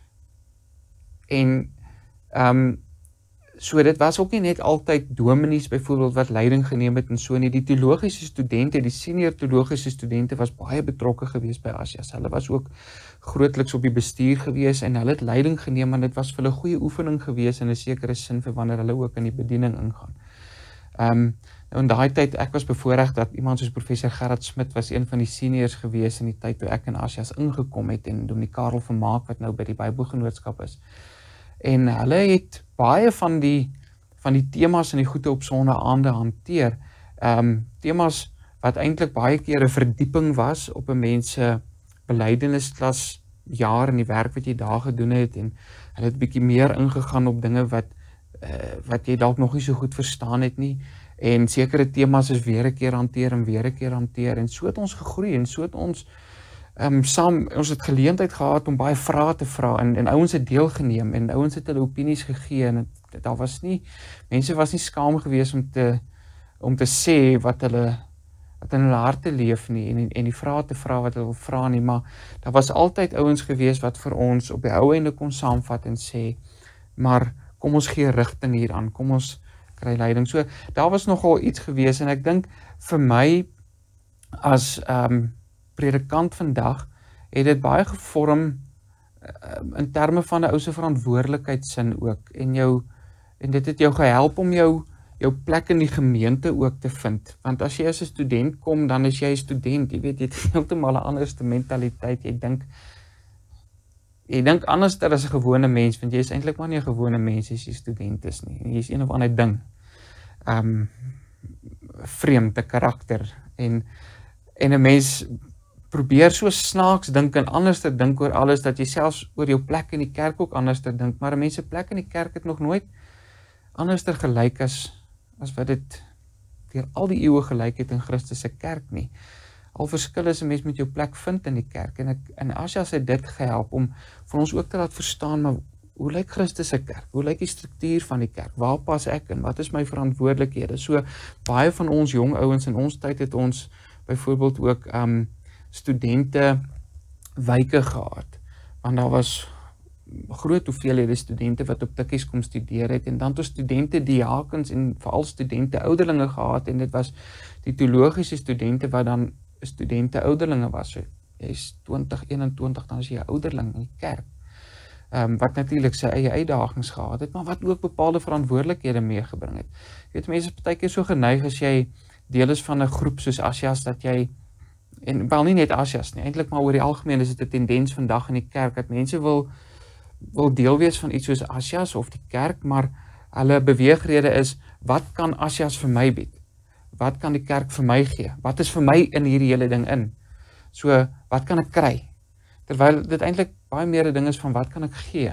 En so dit was ook nie net altyd dominees byvoorbeeld wat leiding geneem het en so nie. Die teologiese studente, die senior teologiese studente was baie betrokke gewees by Asias. Hulle was ook grootliks op die bestuur gewees en hulle het leiding geneem, en dit was vir hulle goeie oefening gewees in 'n sekere sin vir wanneer hulle ook in die bediening ingaan. Nou in daai tyd, ek was bevoorreg dat iemand soos professor Gerard Smit was een van die seniors gewees in die tyd toe ek in Asias ingekom het, en Dominee Karel Vermaak wat nou by die Bybelgenootskap is. En hulle het baie van die temas en die goede op sondaande hanteer. Temas wat eintlik baie keer 'n verdieping was op 'n mens se belydennisklas jaar in die werk wat jy daar gedoen het, en hulle het 'n bietjie meer ingegaan op dinge wat jy dalk nog nie so goed verstaan het nie, en sekere temas is weer 'n keer hanteer en weer 'n keer hanteer, en so het ons gegroei, en so het ons ons het geleentheid gehad om baie vrae te vra, en ouens het deelgeneem, en ouens het hulle opinies gegee, en mense was nie skaam gewees om te sê wat in hulle harte leef nie, en die vrae te vra wat hulle wil vra nie, maar daar was altyd ouens gewees wat vir ons op die ou einde kon saamvat en sê, maar kom ons gee rigting hieraan, kom ons kry leiding. So, daar was nogal iets gewees, en ek dink vir my as predikant vandag, het dit baie gevorm in terme van 'n ou se verantwoordelikheidsin ook en dit het jou gehelp om jou plek in die gemeente ook te vind. Want as jy as 'n student kom, dan is jy 'n student. Jy weet, jy het heeltemal 'n anderste mentaliteit. Jy dink anders as 'n gewone mens, want jy is eintlik maar nie 'n gewone mens as jy student is nie. Jy is een of ander ding. Vreemde karakter. En 'n mens probeer so snaaks dink en anders te dink oor alles, dat jy selfs oor jou plek in die kerk ook anders te dink. Maar 'n mens se plek in die kerk het nog nooit anders te gelyk as wat dit deur al die eeue gelyk het in Christus se kerk nie. Al verskil is 'n mens met jou plek vind in die kerk. En Asias het dit gehelp om vir ons ook te laat verstaan, maar hoe lyk Christus se kerk? Hoe lyk die struktuur van die kerk? Waar pas ek in? Wat is my verantwoordelikhede? So baie van ons jong ouens in ons tyd het ons byvoorbeeld ook studente wyke gehad. Want daar was groot hoeveelhede studente wat op tikkies kom studeer het, en dan het studente diakens en veral studente ouderlinge gehad, en dit was die teologiese studente wat dan studente ouderlinge was. So, jy is 20, 21, dan is jy 'n ouderling in die kerk. Wat natuurlik sy eie uitdagings gehad het, maar wat ook bepaalde verantwoordelikhede meegebring het. Jy weet, mense is partykeer so geneig as jy deel is van 'n groep soos Asias, dat jy, en wel nie net Asias nie, eintlik maar oor die algemeen is dit 'n tendens vandag in die kerk, dat mense wil deel wees van iets soos Asias of die kerk, maar hulle beweegrede is, wat kan Asias vir my bied? Wat kan die kerk vir my gee? Wat is vir my in hierdie hele ding in? So, wat kan ek kry? Terwyl dit eintlik baie meer 'n ding is van, wat kan ek gee?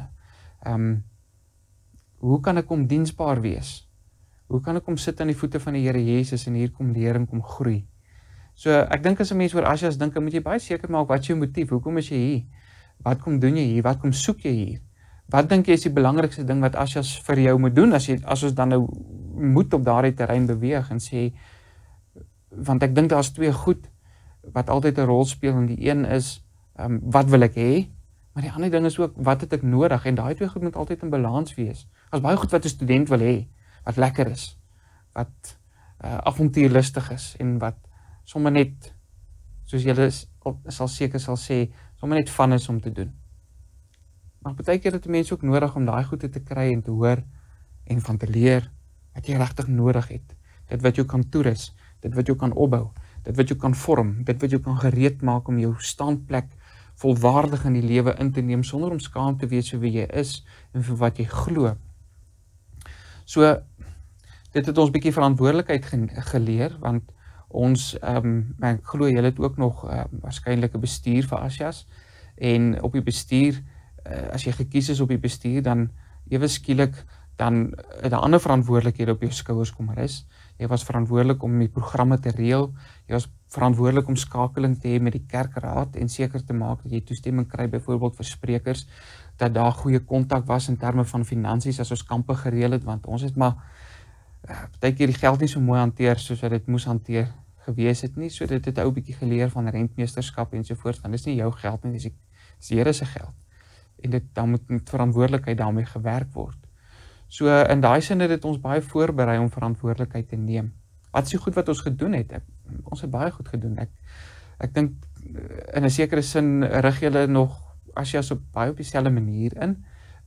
Hoe kan ek kom diensbaar wees? Hoe kan ek kom sit aan die voete van die Here Jesus en hier kom leer en kom groei? So, ek dink as 'n mens oor Asias dink, moet jy baie seker maak, wat is jou motief? Hoekom is jy hier? Wat kom doen jy hier? Wat kom soek jy hier? Wat dink jy is die belangrikste ding wat Asias vir jou moet doen, as ons dan nou moet op daardie terrein beweeg en sê, want ek dink daar's twee goed wat altyd 'n rol speel, en die een is, wat wil ek hê? Maar die ander ding is ook, wat het ek nodig? En daai twee goed moet altyd in balans wees. As baie goed wat 'n student wil hê, wat lekker is, wat avontuurlustig is, en wat sommer net, soos julle sal seker sê, sommer net van is om te doen. Maar baie keer het mense ook nodig om daai goede te kry en te hoor en van te leer wat jy regtig nodig het. Dit wat jou kan toerus, dit wat jou kan opbou, dit wat jou kan vorm, dit wat jou kan gereed maak om jou standplek volwaardig in die lewe in te neem, sonder om skaam te wees vir wie jy is en vir wat jy glo. So, dit het ons bietjie verantwoordelikheid geleer, want ons, ek glo julle het ook nog waarskynlik 'n bestuur vir Asias, en op die bestuur, as jy gekies is op die bestuur, dan ewe skielik, dan het 'n ander verantwoordelikhede op jou skouers kom rus. Jy was verantwoordelik om die programme te reël, jy was verantwoordelik om skakeling te hê met die kerkraad en seker te maak dat jy toestemming kry byvoorbeeld vir sprekers, dat daar goeie kontak was in terme van finansies as ons kampe gereël het, want ons het maar baie keer die geld nie so mooi hanteer soos wat dit moes hanteer gewees het nie, so dit het 'n ou bietjie geleer van rentmeesterskap en so voort, want dis nie jou geld nie, dis die Here se geld. En dan moet met verantwoordelikheid daarmee gewerk word. So in daai sin het dit ons baie voorberei om verantwoordelikheid te neem. Wat is die goed wat ons gedoen het? Ons het baie goed gedoen. Ek dink in 'n sekere sin rig julle nog Asias op baie op dieselfde manier in.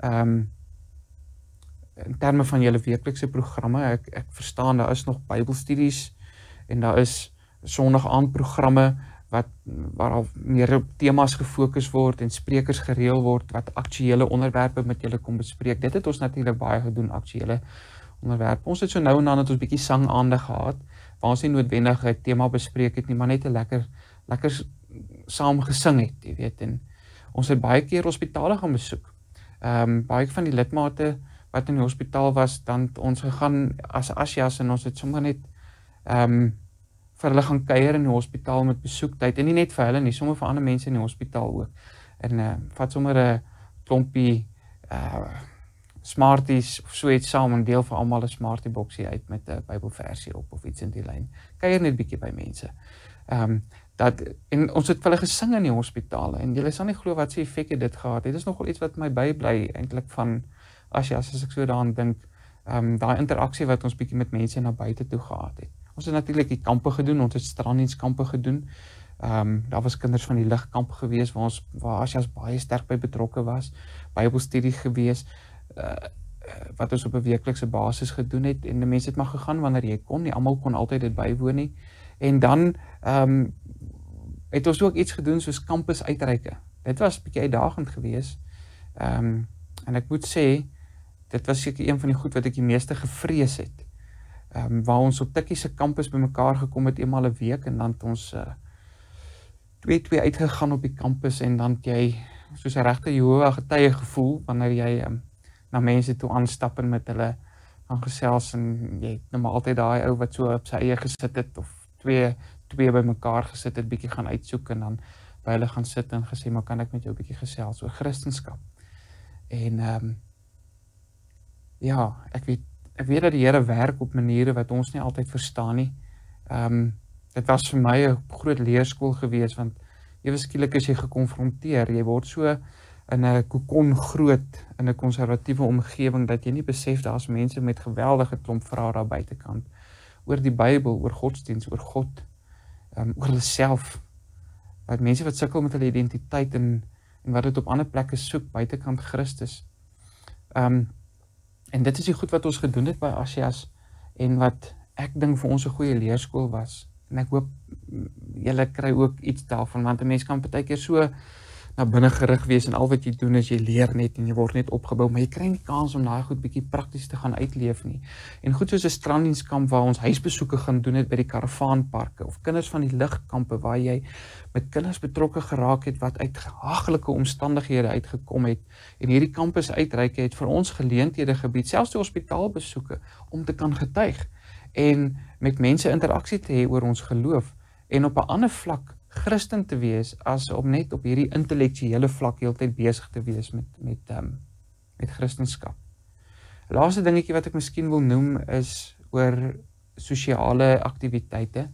In terme van julle weeklikse programme, ek verstaan daar is nog Bybelstudies en daar is Sondag-aand-programme waar al meer op temas gefokus word en sprekers gereël word wat aktuele onderwerpe met julle kom bespreek. Dit het ons natuurlik baie gedoen, aktuele onderwerpe. Ons het so nou en dan het ons bietjie sangaande gehad, waar ons nie noodwendig 'n tema bespreek het nie, maar net 'n lekker saam gesing het, jy weet. En ons het baie keer hospitale gaan besoek. Baie van die lidmate wat in die hospitaal was, dan ons gegaan as Asias en ons het sommer net vir hulle gaan kuier in die hospitaal met besoektyd, en nie net vir hulle nie, sommer vir ander mense in die hospitaal ook. En vat sommer 'n klompie Smarties of so iets saam en deel vir almal 'n Smartie boksie uit met 'n Bybelversie op of iets in die lyn. Kuier net bietjie by mense. En ons het vir hulle gesing in die hospitale, en julle sal nie glo wat se effek dit gehad het. Dit is nogal iets wat my bybly eintlik van Asias, as ek so daaraan dink, daai interaksie wat ons bietjie met mense na buite toe gehad het. Ons het natuurlik die kampe gedoen, ons het stranddienskampe gedoen, Daar was kinders van die ligkamp gewees waar Asias baie sterk by betrokke was, Bybelstudie gewees, wat ons op 'n weeklikse basis gedoen het en die mense het maar gegaan wanneer jy kon, nie almal kon altyd dit bywoon nie. En dan het ons ook iets gedoen soos campus uitreike. Dit was 'n bietjie uitdagend gewees. En ek moet sê, dit was seker een van die goed wat ek die meeste gevrees het. Waar ons op Tikkie se kampus bymekaar gekom het eenmal 'n week en dan het ons twee uitgegaan op die kampus en dan het jy soos 'n regte Jehovah getuie gevoel wanneer jy na mense toe aanstap en met hulle gaan gesels en jy het nou maar altyd daai ou wat so op sy eie gesit het of twee bymekaar gesit het, bietjie gaan uitsoek en dan by hulle gaan sit en gesê, maar kan ek met jou bietjie gesels oor Christendom? En ja, ek weet dat die Here werk op maniere wat ons nie altyd verstaan nie. Dit was vir my 'n groot leerskool gewees, want ewe skielik is jy gekonfronteer, jy word so in 'n kokon groot, in 'n konservatiewe omgewing, dat jy nie besef daar's mense met geweldige klomp vrae daar buitekant, oor die Bybel, oor godsdiens, oor God, oor hulle self, wat mense wat sukkel met hulle identiteit en wat dit op ander plekke soek, buitekant Christus. En dit is die goed wat ons gedoen het by Asias, en wat ek dink vir ons 'n goeie leerskool was. En ek hoop julle kry ook iets daarvan, want 'n mens kan partykeer so na binne gerig wees en al wat jy doen is jy leer net en jy word net opgebou, maar jy kry nie kans om daai goed bietjie prakties te gaan uitleef nie. En goed soos 'n stranddienskamp waar ons huisbesoeke gaan doen het by die karavaanparke of kinders van die ligkampe waar jy met kinders betrokke geraak het wat uit haglike omstandighede uitgekom het en hierdie kampus uitreike het vir ons geleenthede gebied, selfs die hospitaalbesoeke om te kan getuig en met mense interaksie te hê oor ons geloof en op 'n ander vlak Christen te wees as om net op hierdie intellektuele vlak heeltyd besig te wees met Christendom. Laaste dingetjie wat ek miskien wil noem is oor sosiale aktiwiteite.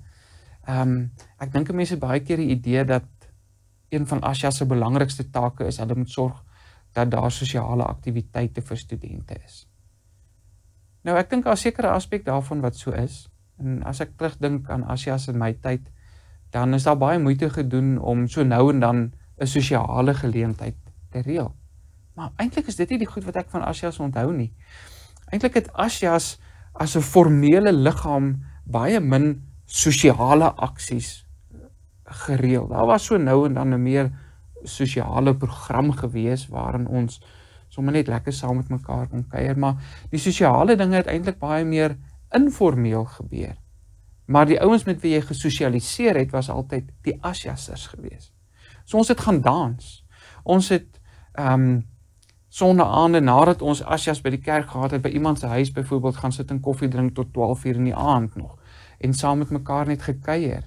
Ek dink mense baie keer die idee dat een van Asias se belangrikste take is hulle moet sorg dat daar sosiale aktiwiteite vir studente is. Nou ek dink daar 'n sekere aspek daarvan wat so is. En as ek terugdink aan Asias in my tyd, dan is daar baie moeite gedoen om so nou en dan 'n sosiale geleentheid te reël. Maar eintlik is dit nie die goed wat ek van Asias onthou nie. Eintlik het Asias as 'n formele liggaam baie min sosiale aksies gereël. Daar was so nou en dan 'n meer sosiale program gewees waarin ons sommer net lekker saam met mekaar kon kuier, maar die sosiale dinge het eintlik baie meer informeel gebeur. Maar die ouens met wie jy gesosialiseer het, was altyd die Asiasers gewees. So ons het gaan dans. Ons het sonnaande nadat ons Asias by die kerk gehad het, by iemand se huis byvoorbeeld gaan sit en koffie drink tot 12:00 in die aand nog en saam met mekaar net gekuier.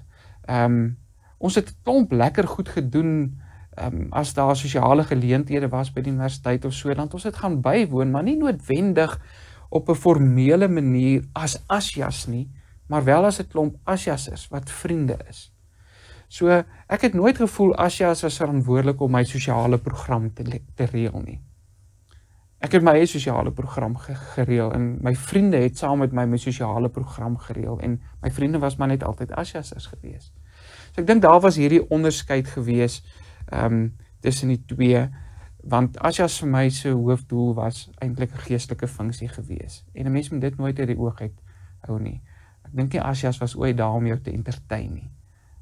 Ons het 'n klomp lekker goed gedoen as daar sosiale geleenthede was by die universiteit of so, dan ons het gaan bywoon, maar nie noodwendig op 'n formele manier as Asias nie, maar wel as 'n klomp Asiasers wat vriende is. So ek het nooit gevoel Asias was verantwoordelik om my sosiale program te reël nie. Ek het my eie sosiale program gereël en my vriende het saam met my sosiale program gereël en my vriende was maar net altyd Asiasers gewees. So ek dink daar was hierdie onderskeid gewees tussen die twee, want Asias vir my se hoofdoel was eintlik 'n geestelike funksie gewees. En 'n mens moet dit nooit uit die oog uit hou nie. Ek dink nie Asias was ooit daar om jou te entertain nie.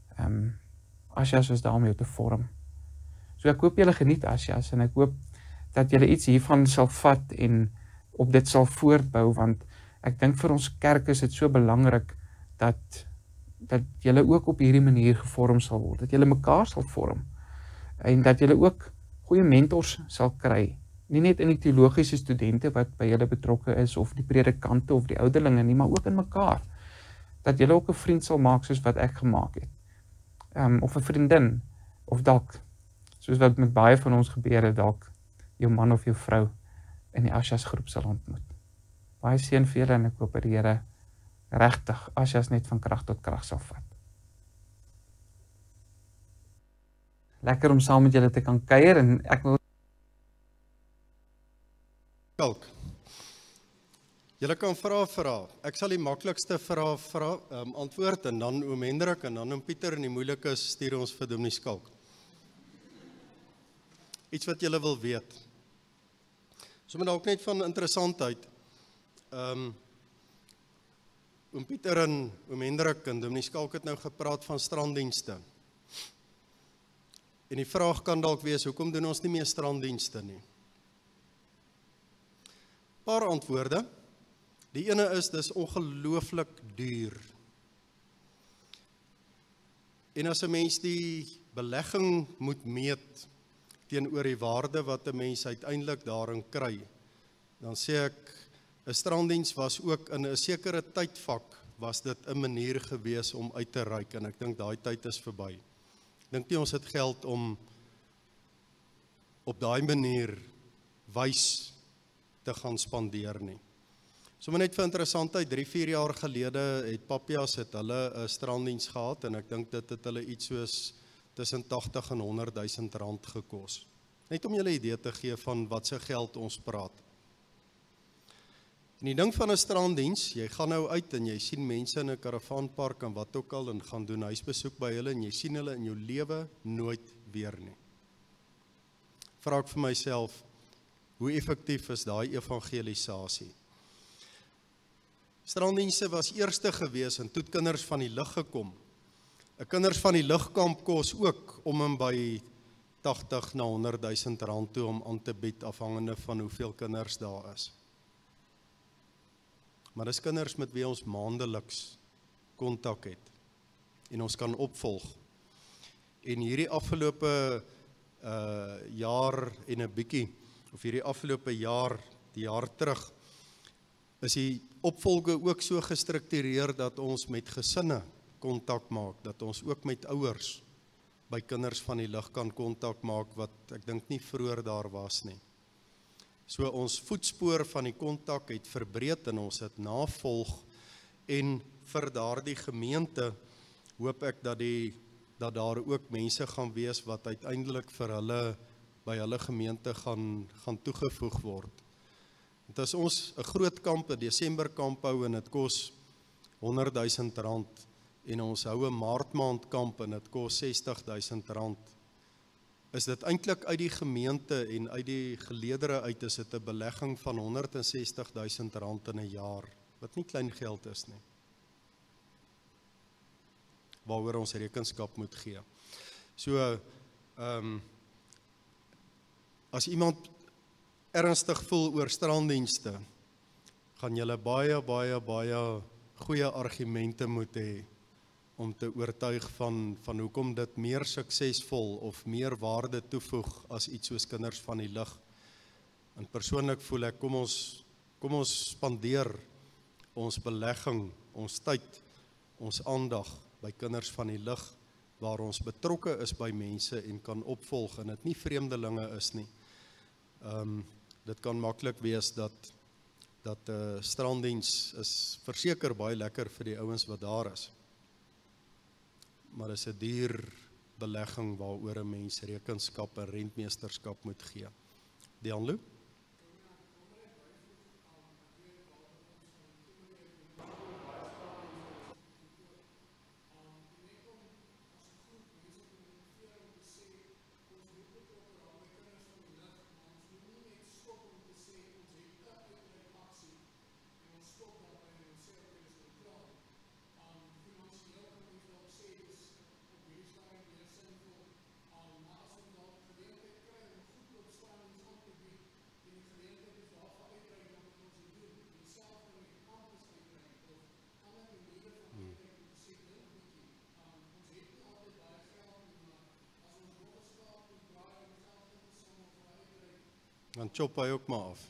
Asias was daar om jou te vorm. So ek hoop julle geniet Asias en ek hoop dat julle iets hiervan sal vat en op dit sal voortbou, want ek dink vir ons kerk is dit so belangrik dat julle ook op hierdie manier gevorm sal word, dat julle mekaar sal vorm en dat julle ook goeie mentors sal kry. Nie net in die teologiese studente wat by julle betrokke is of die predikante of die ouderlinge nie, maar ook in mekaar. Dat julle ook 'n vriend sal maak soos wat ek gemaak het. Of 'n vriendin, of dalk, soos wat met baie van ons gebeur het, dalk jou man of jou vrou in die Asias groep sal ontmoet. Baie seën vir julle en ek hoop dat die Here regtig Asias net van krag tot krag sal vat. Lekker om saam met julle te kan kuier en ek wil Kalk. Julle kan vra. Ek sal die maklikste antwoord en dan oom Hendrik en dan oom Pieter en die moeilikes stuur ons vir Dominee Skalk. Iets wat julle wil weet. So met dalk net van interessantheid. Oom Pieter en oom Hendrik en Dominee Skalk het nou gepraat van stranddienste. En die vraag kan dalk wees, hoekom doen ons nie meer stranddienste nie? Paar antwoorde. Die ene is, dis ongelooflik duur. En as 'n mens die belegging moet meet teenoor die waarde wat 'n mens uiteindelik daarin kry, dan sê ek, 'n stranddiens was ook in 'n sekere tydvak, was dit 'n manier gewees om uit te reik, en ek dink daai tyd is verby. Ek dink nie ons het geld om op daai manier wys te gaan spandeer nie. So maar net vir interessantheid, 3-4 jaar gelede het Papias hulle 'n stranddiens gehad, en ek dink dit het hulle iets soos tussen 80 en 100 000 rand gekos. Net om julle idee te gee van wat se geld ons praat. En die ding van 'n stranddiens, jy gaan nou uit en jy sien mense in 'n karavaanpark en wat ook al en gaan doen huisbesoek by hulle en jy sien hulle in jou lewe nooit weer nie. Vra ek vir myself, hoe effektief is daai evangelisasie? Stranddienste was eerste gewees en toe het kinders van die lig gekom. 'n Kinders van die ligkamp kos ook om en by 80 na 100 000 rand toe om aan te bied, afhangende van hoeveel kinders daar is. Maar dis kinders met wie ons maandeliks kontak het en ons kan opvolg. En hierdie afgelope jaar en 'n bietjie, of hierdie afgelope jaar, die jaar terug, is die opvolge ook so gestruktureer dat ons met gesinne kontak maak, dat ons ook met ouers by kinders van die lig kan kontak maak, wat ek dink nie vroeër daar was nie. So ons voetspoor van die kontak het verbreed en ons het navolg, en vir daardie gemeente hoop ek dat daar ook mense gaan wees wat uiteindelik vir hulle by hulle gemeente gaan toegevoeg word. Dit is ons 'n groot kamp, 'n Desember kamp hou en dit kos 100 000 rand, en ons hou 'n Maartmaand kamp en dit kos 60 000 rand. Is dit eintlik uit die gemeente en uit die geleedere uit, is dit 'n belegging van 160 000 rand in 'n jaar, wat nie klein geld is nie, waaroor ons rekenskap moet gee. So, as iemand ernstig voel oor stranddienste, gaan julle baie goeie argumente moet hê om te oortuig van hoekom dit meer suksesvol of meer waarde toevoeg as iets soos kinders van die lig. En persoonlik voel ek, kom ons spandeer ons belegging, ons tyd, ons aandag by kinders van die lig, waar ons betrokke is by mense en kan opvolg en dit nie vreemdelinge is nie. Dit kan maklik wees dat stranddiens is verseker baie lekker vir die ouens wat daar is. Maar is 'n duur belegging waaroor 'n mens rekenskap en rentmeesterskap moet gee. Dianlo? Dan chop hy ook maar af.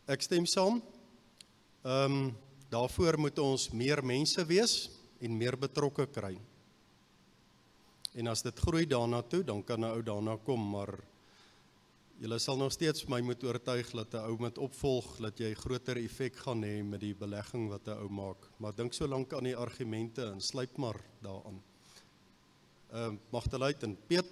Ek stem saam. Daarvoor moet ons meer mense wees en meer betrokke kry. En as dit groei daarna toe, dan kan 'n ou daarna kom, maar julle sal nog steeds my moet oortuig dat 'n ou met opvolg, dat jy groter effek gaan hê met die belegging wat 'n ou maak. Maar dink so lank aan die argumente en sluip maar daaraan. Magteluit en Piet.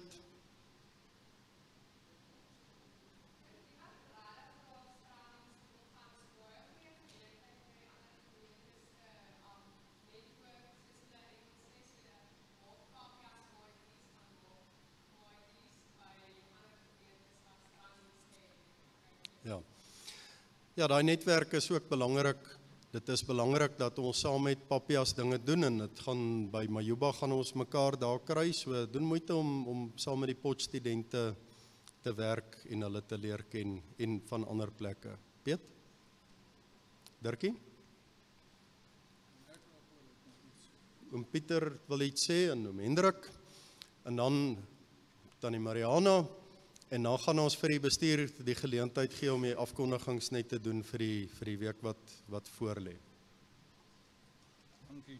Ja, daai netwerk is ook belangrik. Dit is belangrik dat ons saam met Papias dinge doen en dit gaan by Majuba gaan ons mekaar daar kry. So doen moeite om saam met die potstudente te werk en hulle te leer ken en van ander plekke. Piet? Dirkie? Oom Pieter wil iets sê en oom Hendrik en dan Tannie Mariana. En dan gaan ons vir die bestuur die geleentheid gee om die afkondigings net te doen vir die week wat voor lê. Dankie.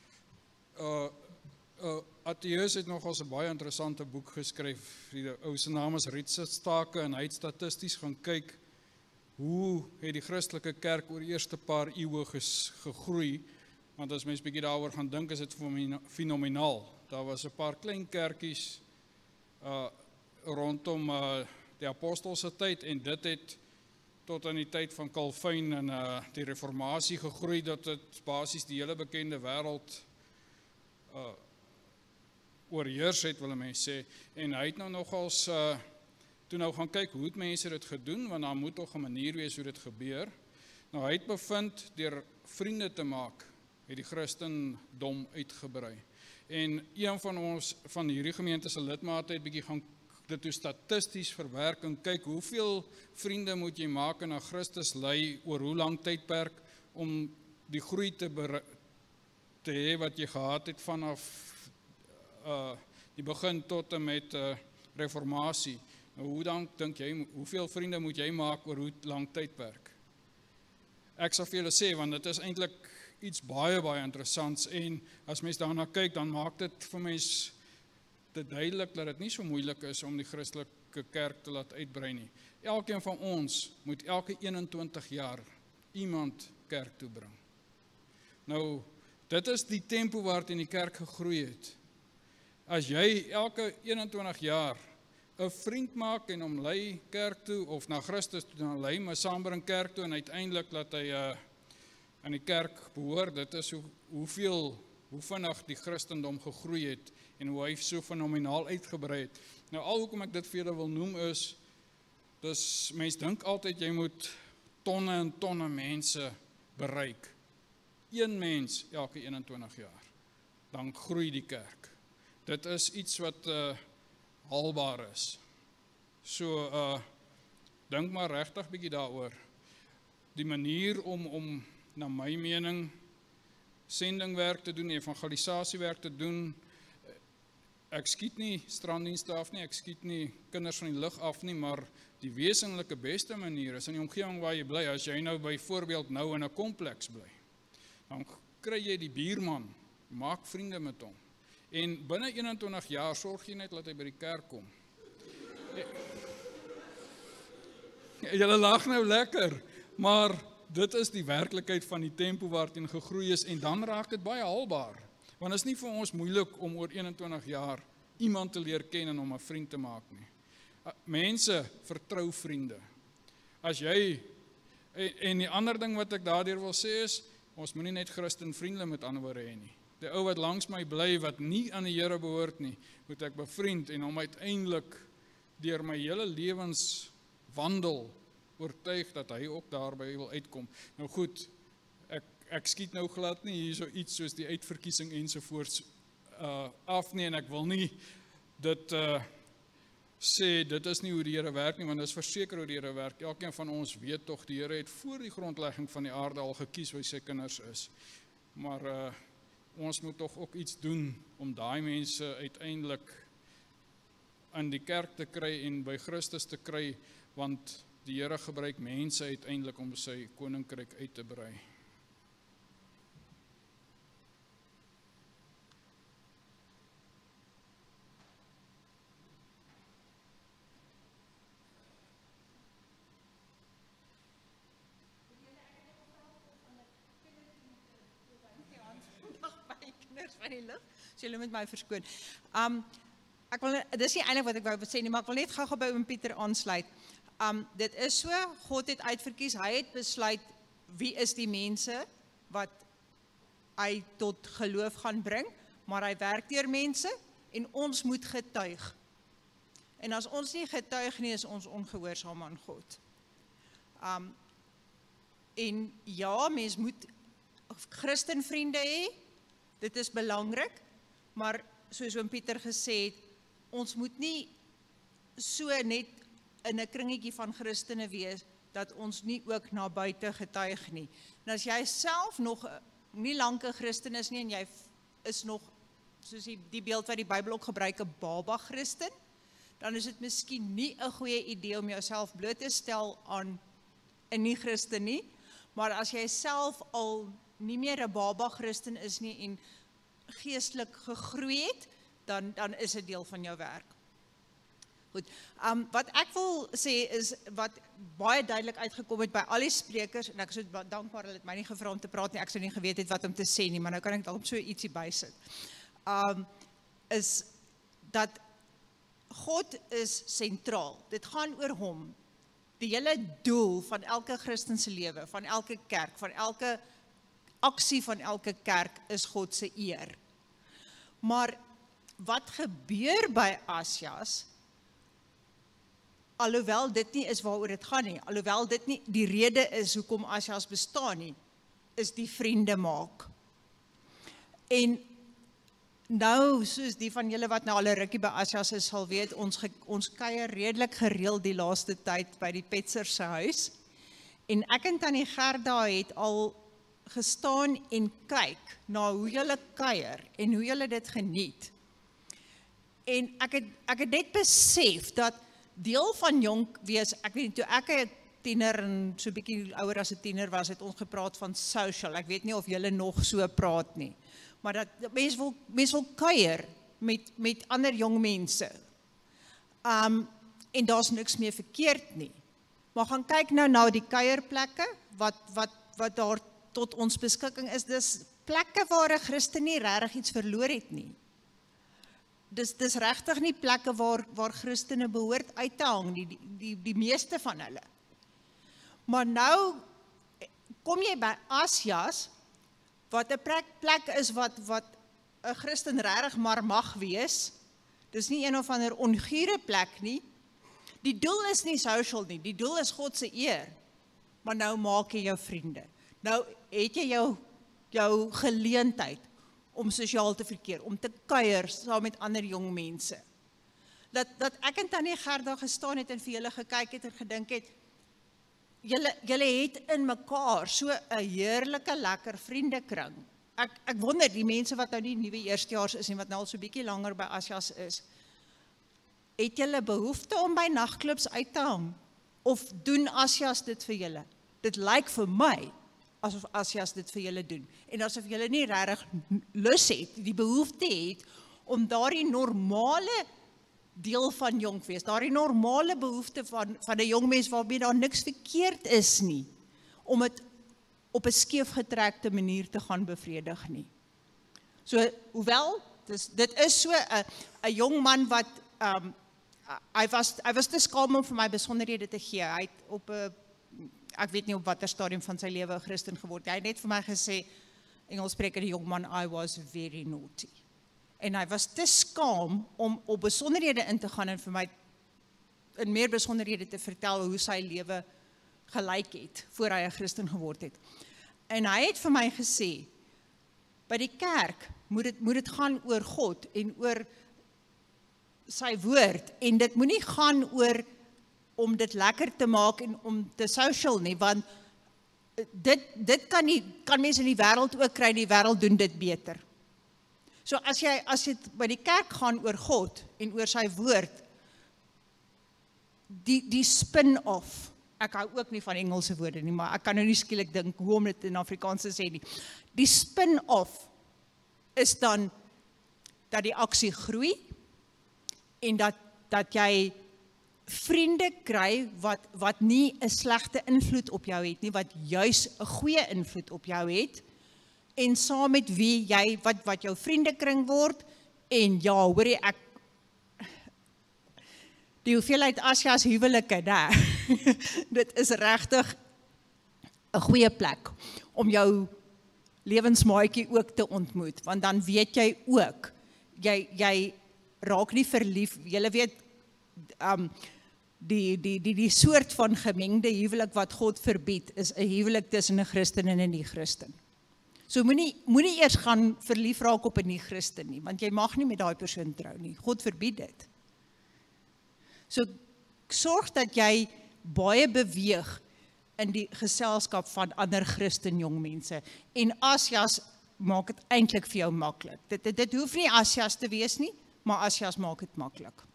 Atteus het nogals 'n baie interessante boek geskryf. Die ou se naam is Rietse Stake en hy het statisties gaan kyk hoe het die Christelike kerk oor die eerste paar eeue gegroei. Want as mens bietjie daaroor gaan dink, is dit fenomenaal. Daar was 'n paar klein kerkies rondom die apostelse tyd en dit het tot aan die tyd van Calvin en die reformatie gegroei dat dit basies die hele bekende wêreld oorheers het, wil mense sê. En hy het nou nogals toe nou gaan kyk hoe het mense dit gedoen, want daar moet tog 'n manier wees hoe dit gebeur. Nou hy het bevind deur vriende te maak het die Christendom uitgebrei. En een van hierdie gemeente se lidmate het bietjie gaan dit toe statisties verwerk en kyk hoeveel vriende moet jy maak en na Christus lei oor hoe lang tydperk om die groei te hê wat jy gehad het vanaf die begin tot en met reformatie. Nou, hoe dan dink jy, hoeveel vriende moet jy maak oor hoe lang tydperk? Ek sal vir julle sê, want dit is eintlik iets baie, baie interessants en as mens daarna kyk, dan maak dit vir mens te duidelik dat dit nie so moeilik is om die Christelike kerk te laat uitbrei nie. Elkeen van ons moet elke 21 jaar iemand kerk toe bring. Nou, dit is die tempo waarteen die kerk gegroei het. As jy elke 21 jaar 'n vriend maak en hom lei kerk toe of na Christus toe, dan lei hom saambring kerk toe en uiteindelik laat hy aan die kerk behoort. Dit is hoe vinnig die Christendom gegroei het en hoe hy so fenomenaal uitgebrei het. Nou al hoekom ek dit vir julle wil noem is, mens dink altyd jy moet tonne en tonne mense bereik. Een mens elke 21 jaar. Dan groei die kerk. Dit is iets wat haalbaar is. So dink maar regtig bietjie daaroor. Die manier om na my mening sendingwerk te doen, evangelisasiewerk te doen. Ek skiet nie stranddienste af nie, ek skiet nie kinders van die lug af nie, maar die wesenlike beste manier is in die omgewing waar jy bly. As jy nou byvoorbeeld nou in 'n kompleks bly, dan kry jy die buurman, maak vriende met hom. En binne 21 jaar sorg jy net dat hy by die kerk kom. Julle lag nou lekker, maar dit is die werklikheid van die tempo waarteen gegroei is en dan raak dit baie haalbaar. Want is nie vir ons moeilik om oor 21 jaar iemand te leer ken en om 'n vriend te maak nie. Mense vertrou vriende. As jy en die ander ding wat ek daardeur wil sê is, ons moenie net Christenvriende met ander woorde hê nie. Die ou wat langs my bly wat nie aan die Here behoort nie, moet ek bevriend en hom uiteindelik deur my hele lewenswandel oortuig dat hy ook daarby wil uitkom. Nou goed, ek skiet nou glad nie hier so iets soos die uitverkiesing ensovoorts af nie en ek wil nie dit sê, dit is nie hoe die Here werk nie, want dit is verseker hoe die Here werk. Elkeen van ons weet tog, die Here het voor die grondlegging van die aarde al gekies wie sy kinders is. Maar ons moet tog ook iets doen om daai mense uiteindelik in die kerk te kry en by Christus te kry, want die Here gebruik mense uiteindelik om sy koninkryk uit te brei. Van die lig, so julle moet my verskoon. Ek wil, dis nie eintlik wat ek wou sê nie, maar ek wil net gou-gou by oom Pieter aansluit. Dit is so, God het uitverkies, hy het besluit wie is die mense wat hy tot geloof gaan bring, maar hy werk deur mense en ons moet getuig. En as ons nie getuig nie, is ons ongehoorsaam aan God. En ja, mens moet Christenvriende hê, dit is belangrik, maar soos oom Pieter gesê het, ons moet nie so net in 'n kringetjie van Christene wees, dat ons nie ook na buite getuig nie. En as jy self nog nie lank 'n Christen is nie, en jy is nog, soos die beeld wat die Bybel ook gebruik, 'n baba Christen, dan is dit miskien nie 'n goeie idee om jouself bloot te stel aan 'n nie-Christen nie, maar as jy self al nie meer 'n baba Christen is nie en geestelik gegroei het, dan is dit deel van jou werk. Goed, wat ek wil sê is, wat baie duidelik uitgekom het by al die sprekers, en ek is so dankbaar, hulle het my nie gevra om te praat nie, ek sou nie geweet het wat om te sê nie, maar nou kan ek dalk so ietsie bysit, is dat God is sentraal, dit gaan oor hom. Die hele doel van elke Christense lewe, van elke kerk, van elke aksie van elke kerk is God se eer. Maar wat gebeur by Asias, alhoewel dit nie is waaroor dit gaan nie, alhoewel dit nie die rede is hoekom Asias bestaan nie, is die vriende maak. En nou, soos die van julle wat nou al 'n rukkie by Asias is, sal weet, ons kuier redelik gereeld die laaste tyd by die Petser se huis. En ek en Tannie Gerda het al gestaan en kyk na hoe julle kuier en hoe julle dit geniet. En ek het net besef dat deel van jonk wees, ek weet nie, toe ek 'n tiener en so 'n bietjie ouer as 'n tiener was, het ons gepraat van social. Ek weet nie of julle nog so praat nie. Maar dat mens wil kuier met ander jong mense. En daar's niks meer verkeerd nie. Maar gaan kyk nou na die kuierplekke wat daar tot ons beskikking is. Dis plekke waar 'n Christen nie regtig iets verloor het nie. Dis regtig nie plekke waar Christene behoort uit te hang nie, die meeste van hulle. Maar nou kom jy by Asias, wat 'n plek is wat 'n Christen regtig maar mag wees. Dis nie een of ander ongure plek nie. Die doel is nie social nie, die doel is God se eer. Maar nou maak jy jou vriende. Nou het jy jou geleentheid om sosiaal te verkeer, om te kuier saam met ander jong mense. Dat ek en Tannie Gerda gestaan het en vir julle gekyk het en gedink het, julle het in mekaar so 'n heerlike, lekker vriendekring. Ek wonder, die mense wat nou die nuwe eerstejaars is en wat nou al so 'n bietjie langer by Asias is, het julle behoefte om by nagklubs uit te hang? Of doen Asias dit vir julle? Dit lyk vir my asof Asias dit vir julle doen. En asof julle nie regtig lus het, die behoefte het, om daardie normale deel van jonkwees, daardie normale behoefte van 'n jong mens waarmee daar niks verkeerd is nie, om dit op 'n skeefgetrekte manier te gaan bevredig nie. So, hoewel, dit is so 'n jong man wat, hy was te skaam om vir my besonderhede te gee. Hy het op 'n, ek weet nie op watter stadium van sy lewe 'n Christen geword. Hy het net vir my gesê, Engels spreek die jong man, I was very naughty. En hy was te skaam om op besonderhede in te gaan en vir my in meer besonderhede te vertel hoe sy lewe gelyk het, voor hy 'n Christen geword het. En hy het vir my gesê, by die kerk moet dit gaan oor God en oor sy woord, en dit moet nie gaan oor om dit lekker te maak en om te social nie, want dit kan mense in die wêreld ook kry, die wêreld doen dit beter. So as jy by die kerk gaan oor God en oor sy woord, die spin-off ek hou ook nie van Engelse woorde nie, maar ek kan nou nie skielik dink hoe om dit in Afrikaans te sê nie. Die spin-off is dan dat die aksie groei en dat jy vriende kry wat nie 'n slegte invloed op jou het nie, wat juis 'n goeie invloed op jou het, en saam met wie jy, wat jou vriendekring word, en ja, hoor jy, die hoeveelheid Asia's huwelike, dit is regtig 'n goeie plek om jou lewensmaatjie ook te ontmoet, want dan weet jy ook, jy raak nie verlief, jy weet, die soort van gemengde huwelik wat God verbied, is 'n huwelik tussen 'n Christen en 'n nie-Christen. So moenie eers gaan verlief raak op 'n nie-Christen nie, want jy mag nie met daai persoon trou nie. God verbied dit. So sorg dat jy baie beweeg in die geselskap van ander Christen jong mense. En Asia's maak dit eintlik vir jou maklik. Dit hoef nie Asia's te wees nie, maar Asia's maak dit maklik.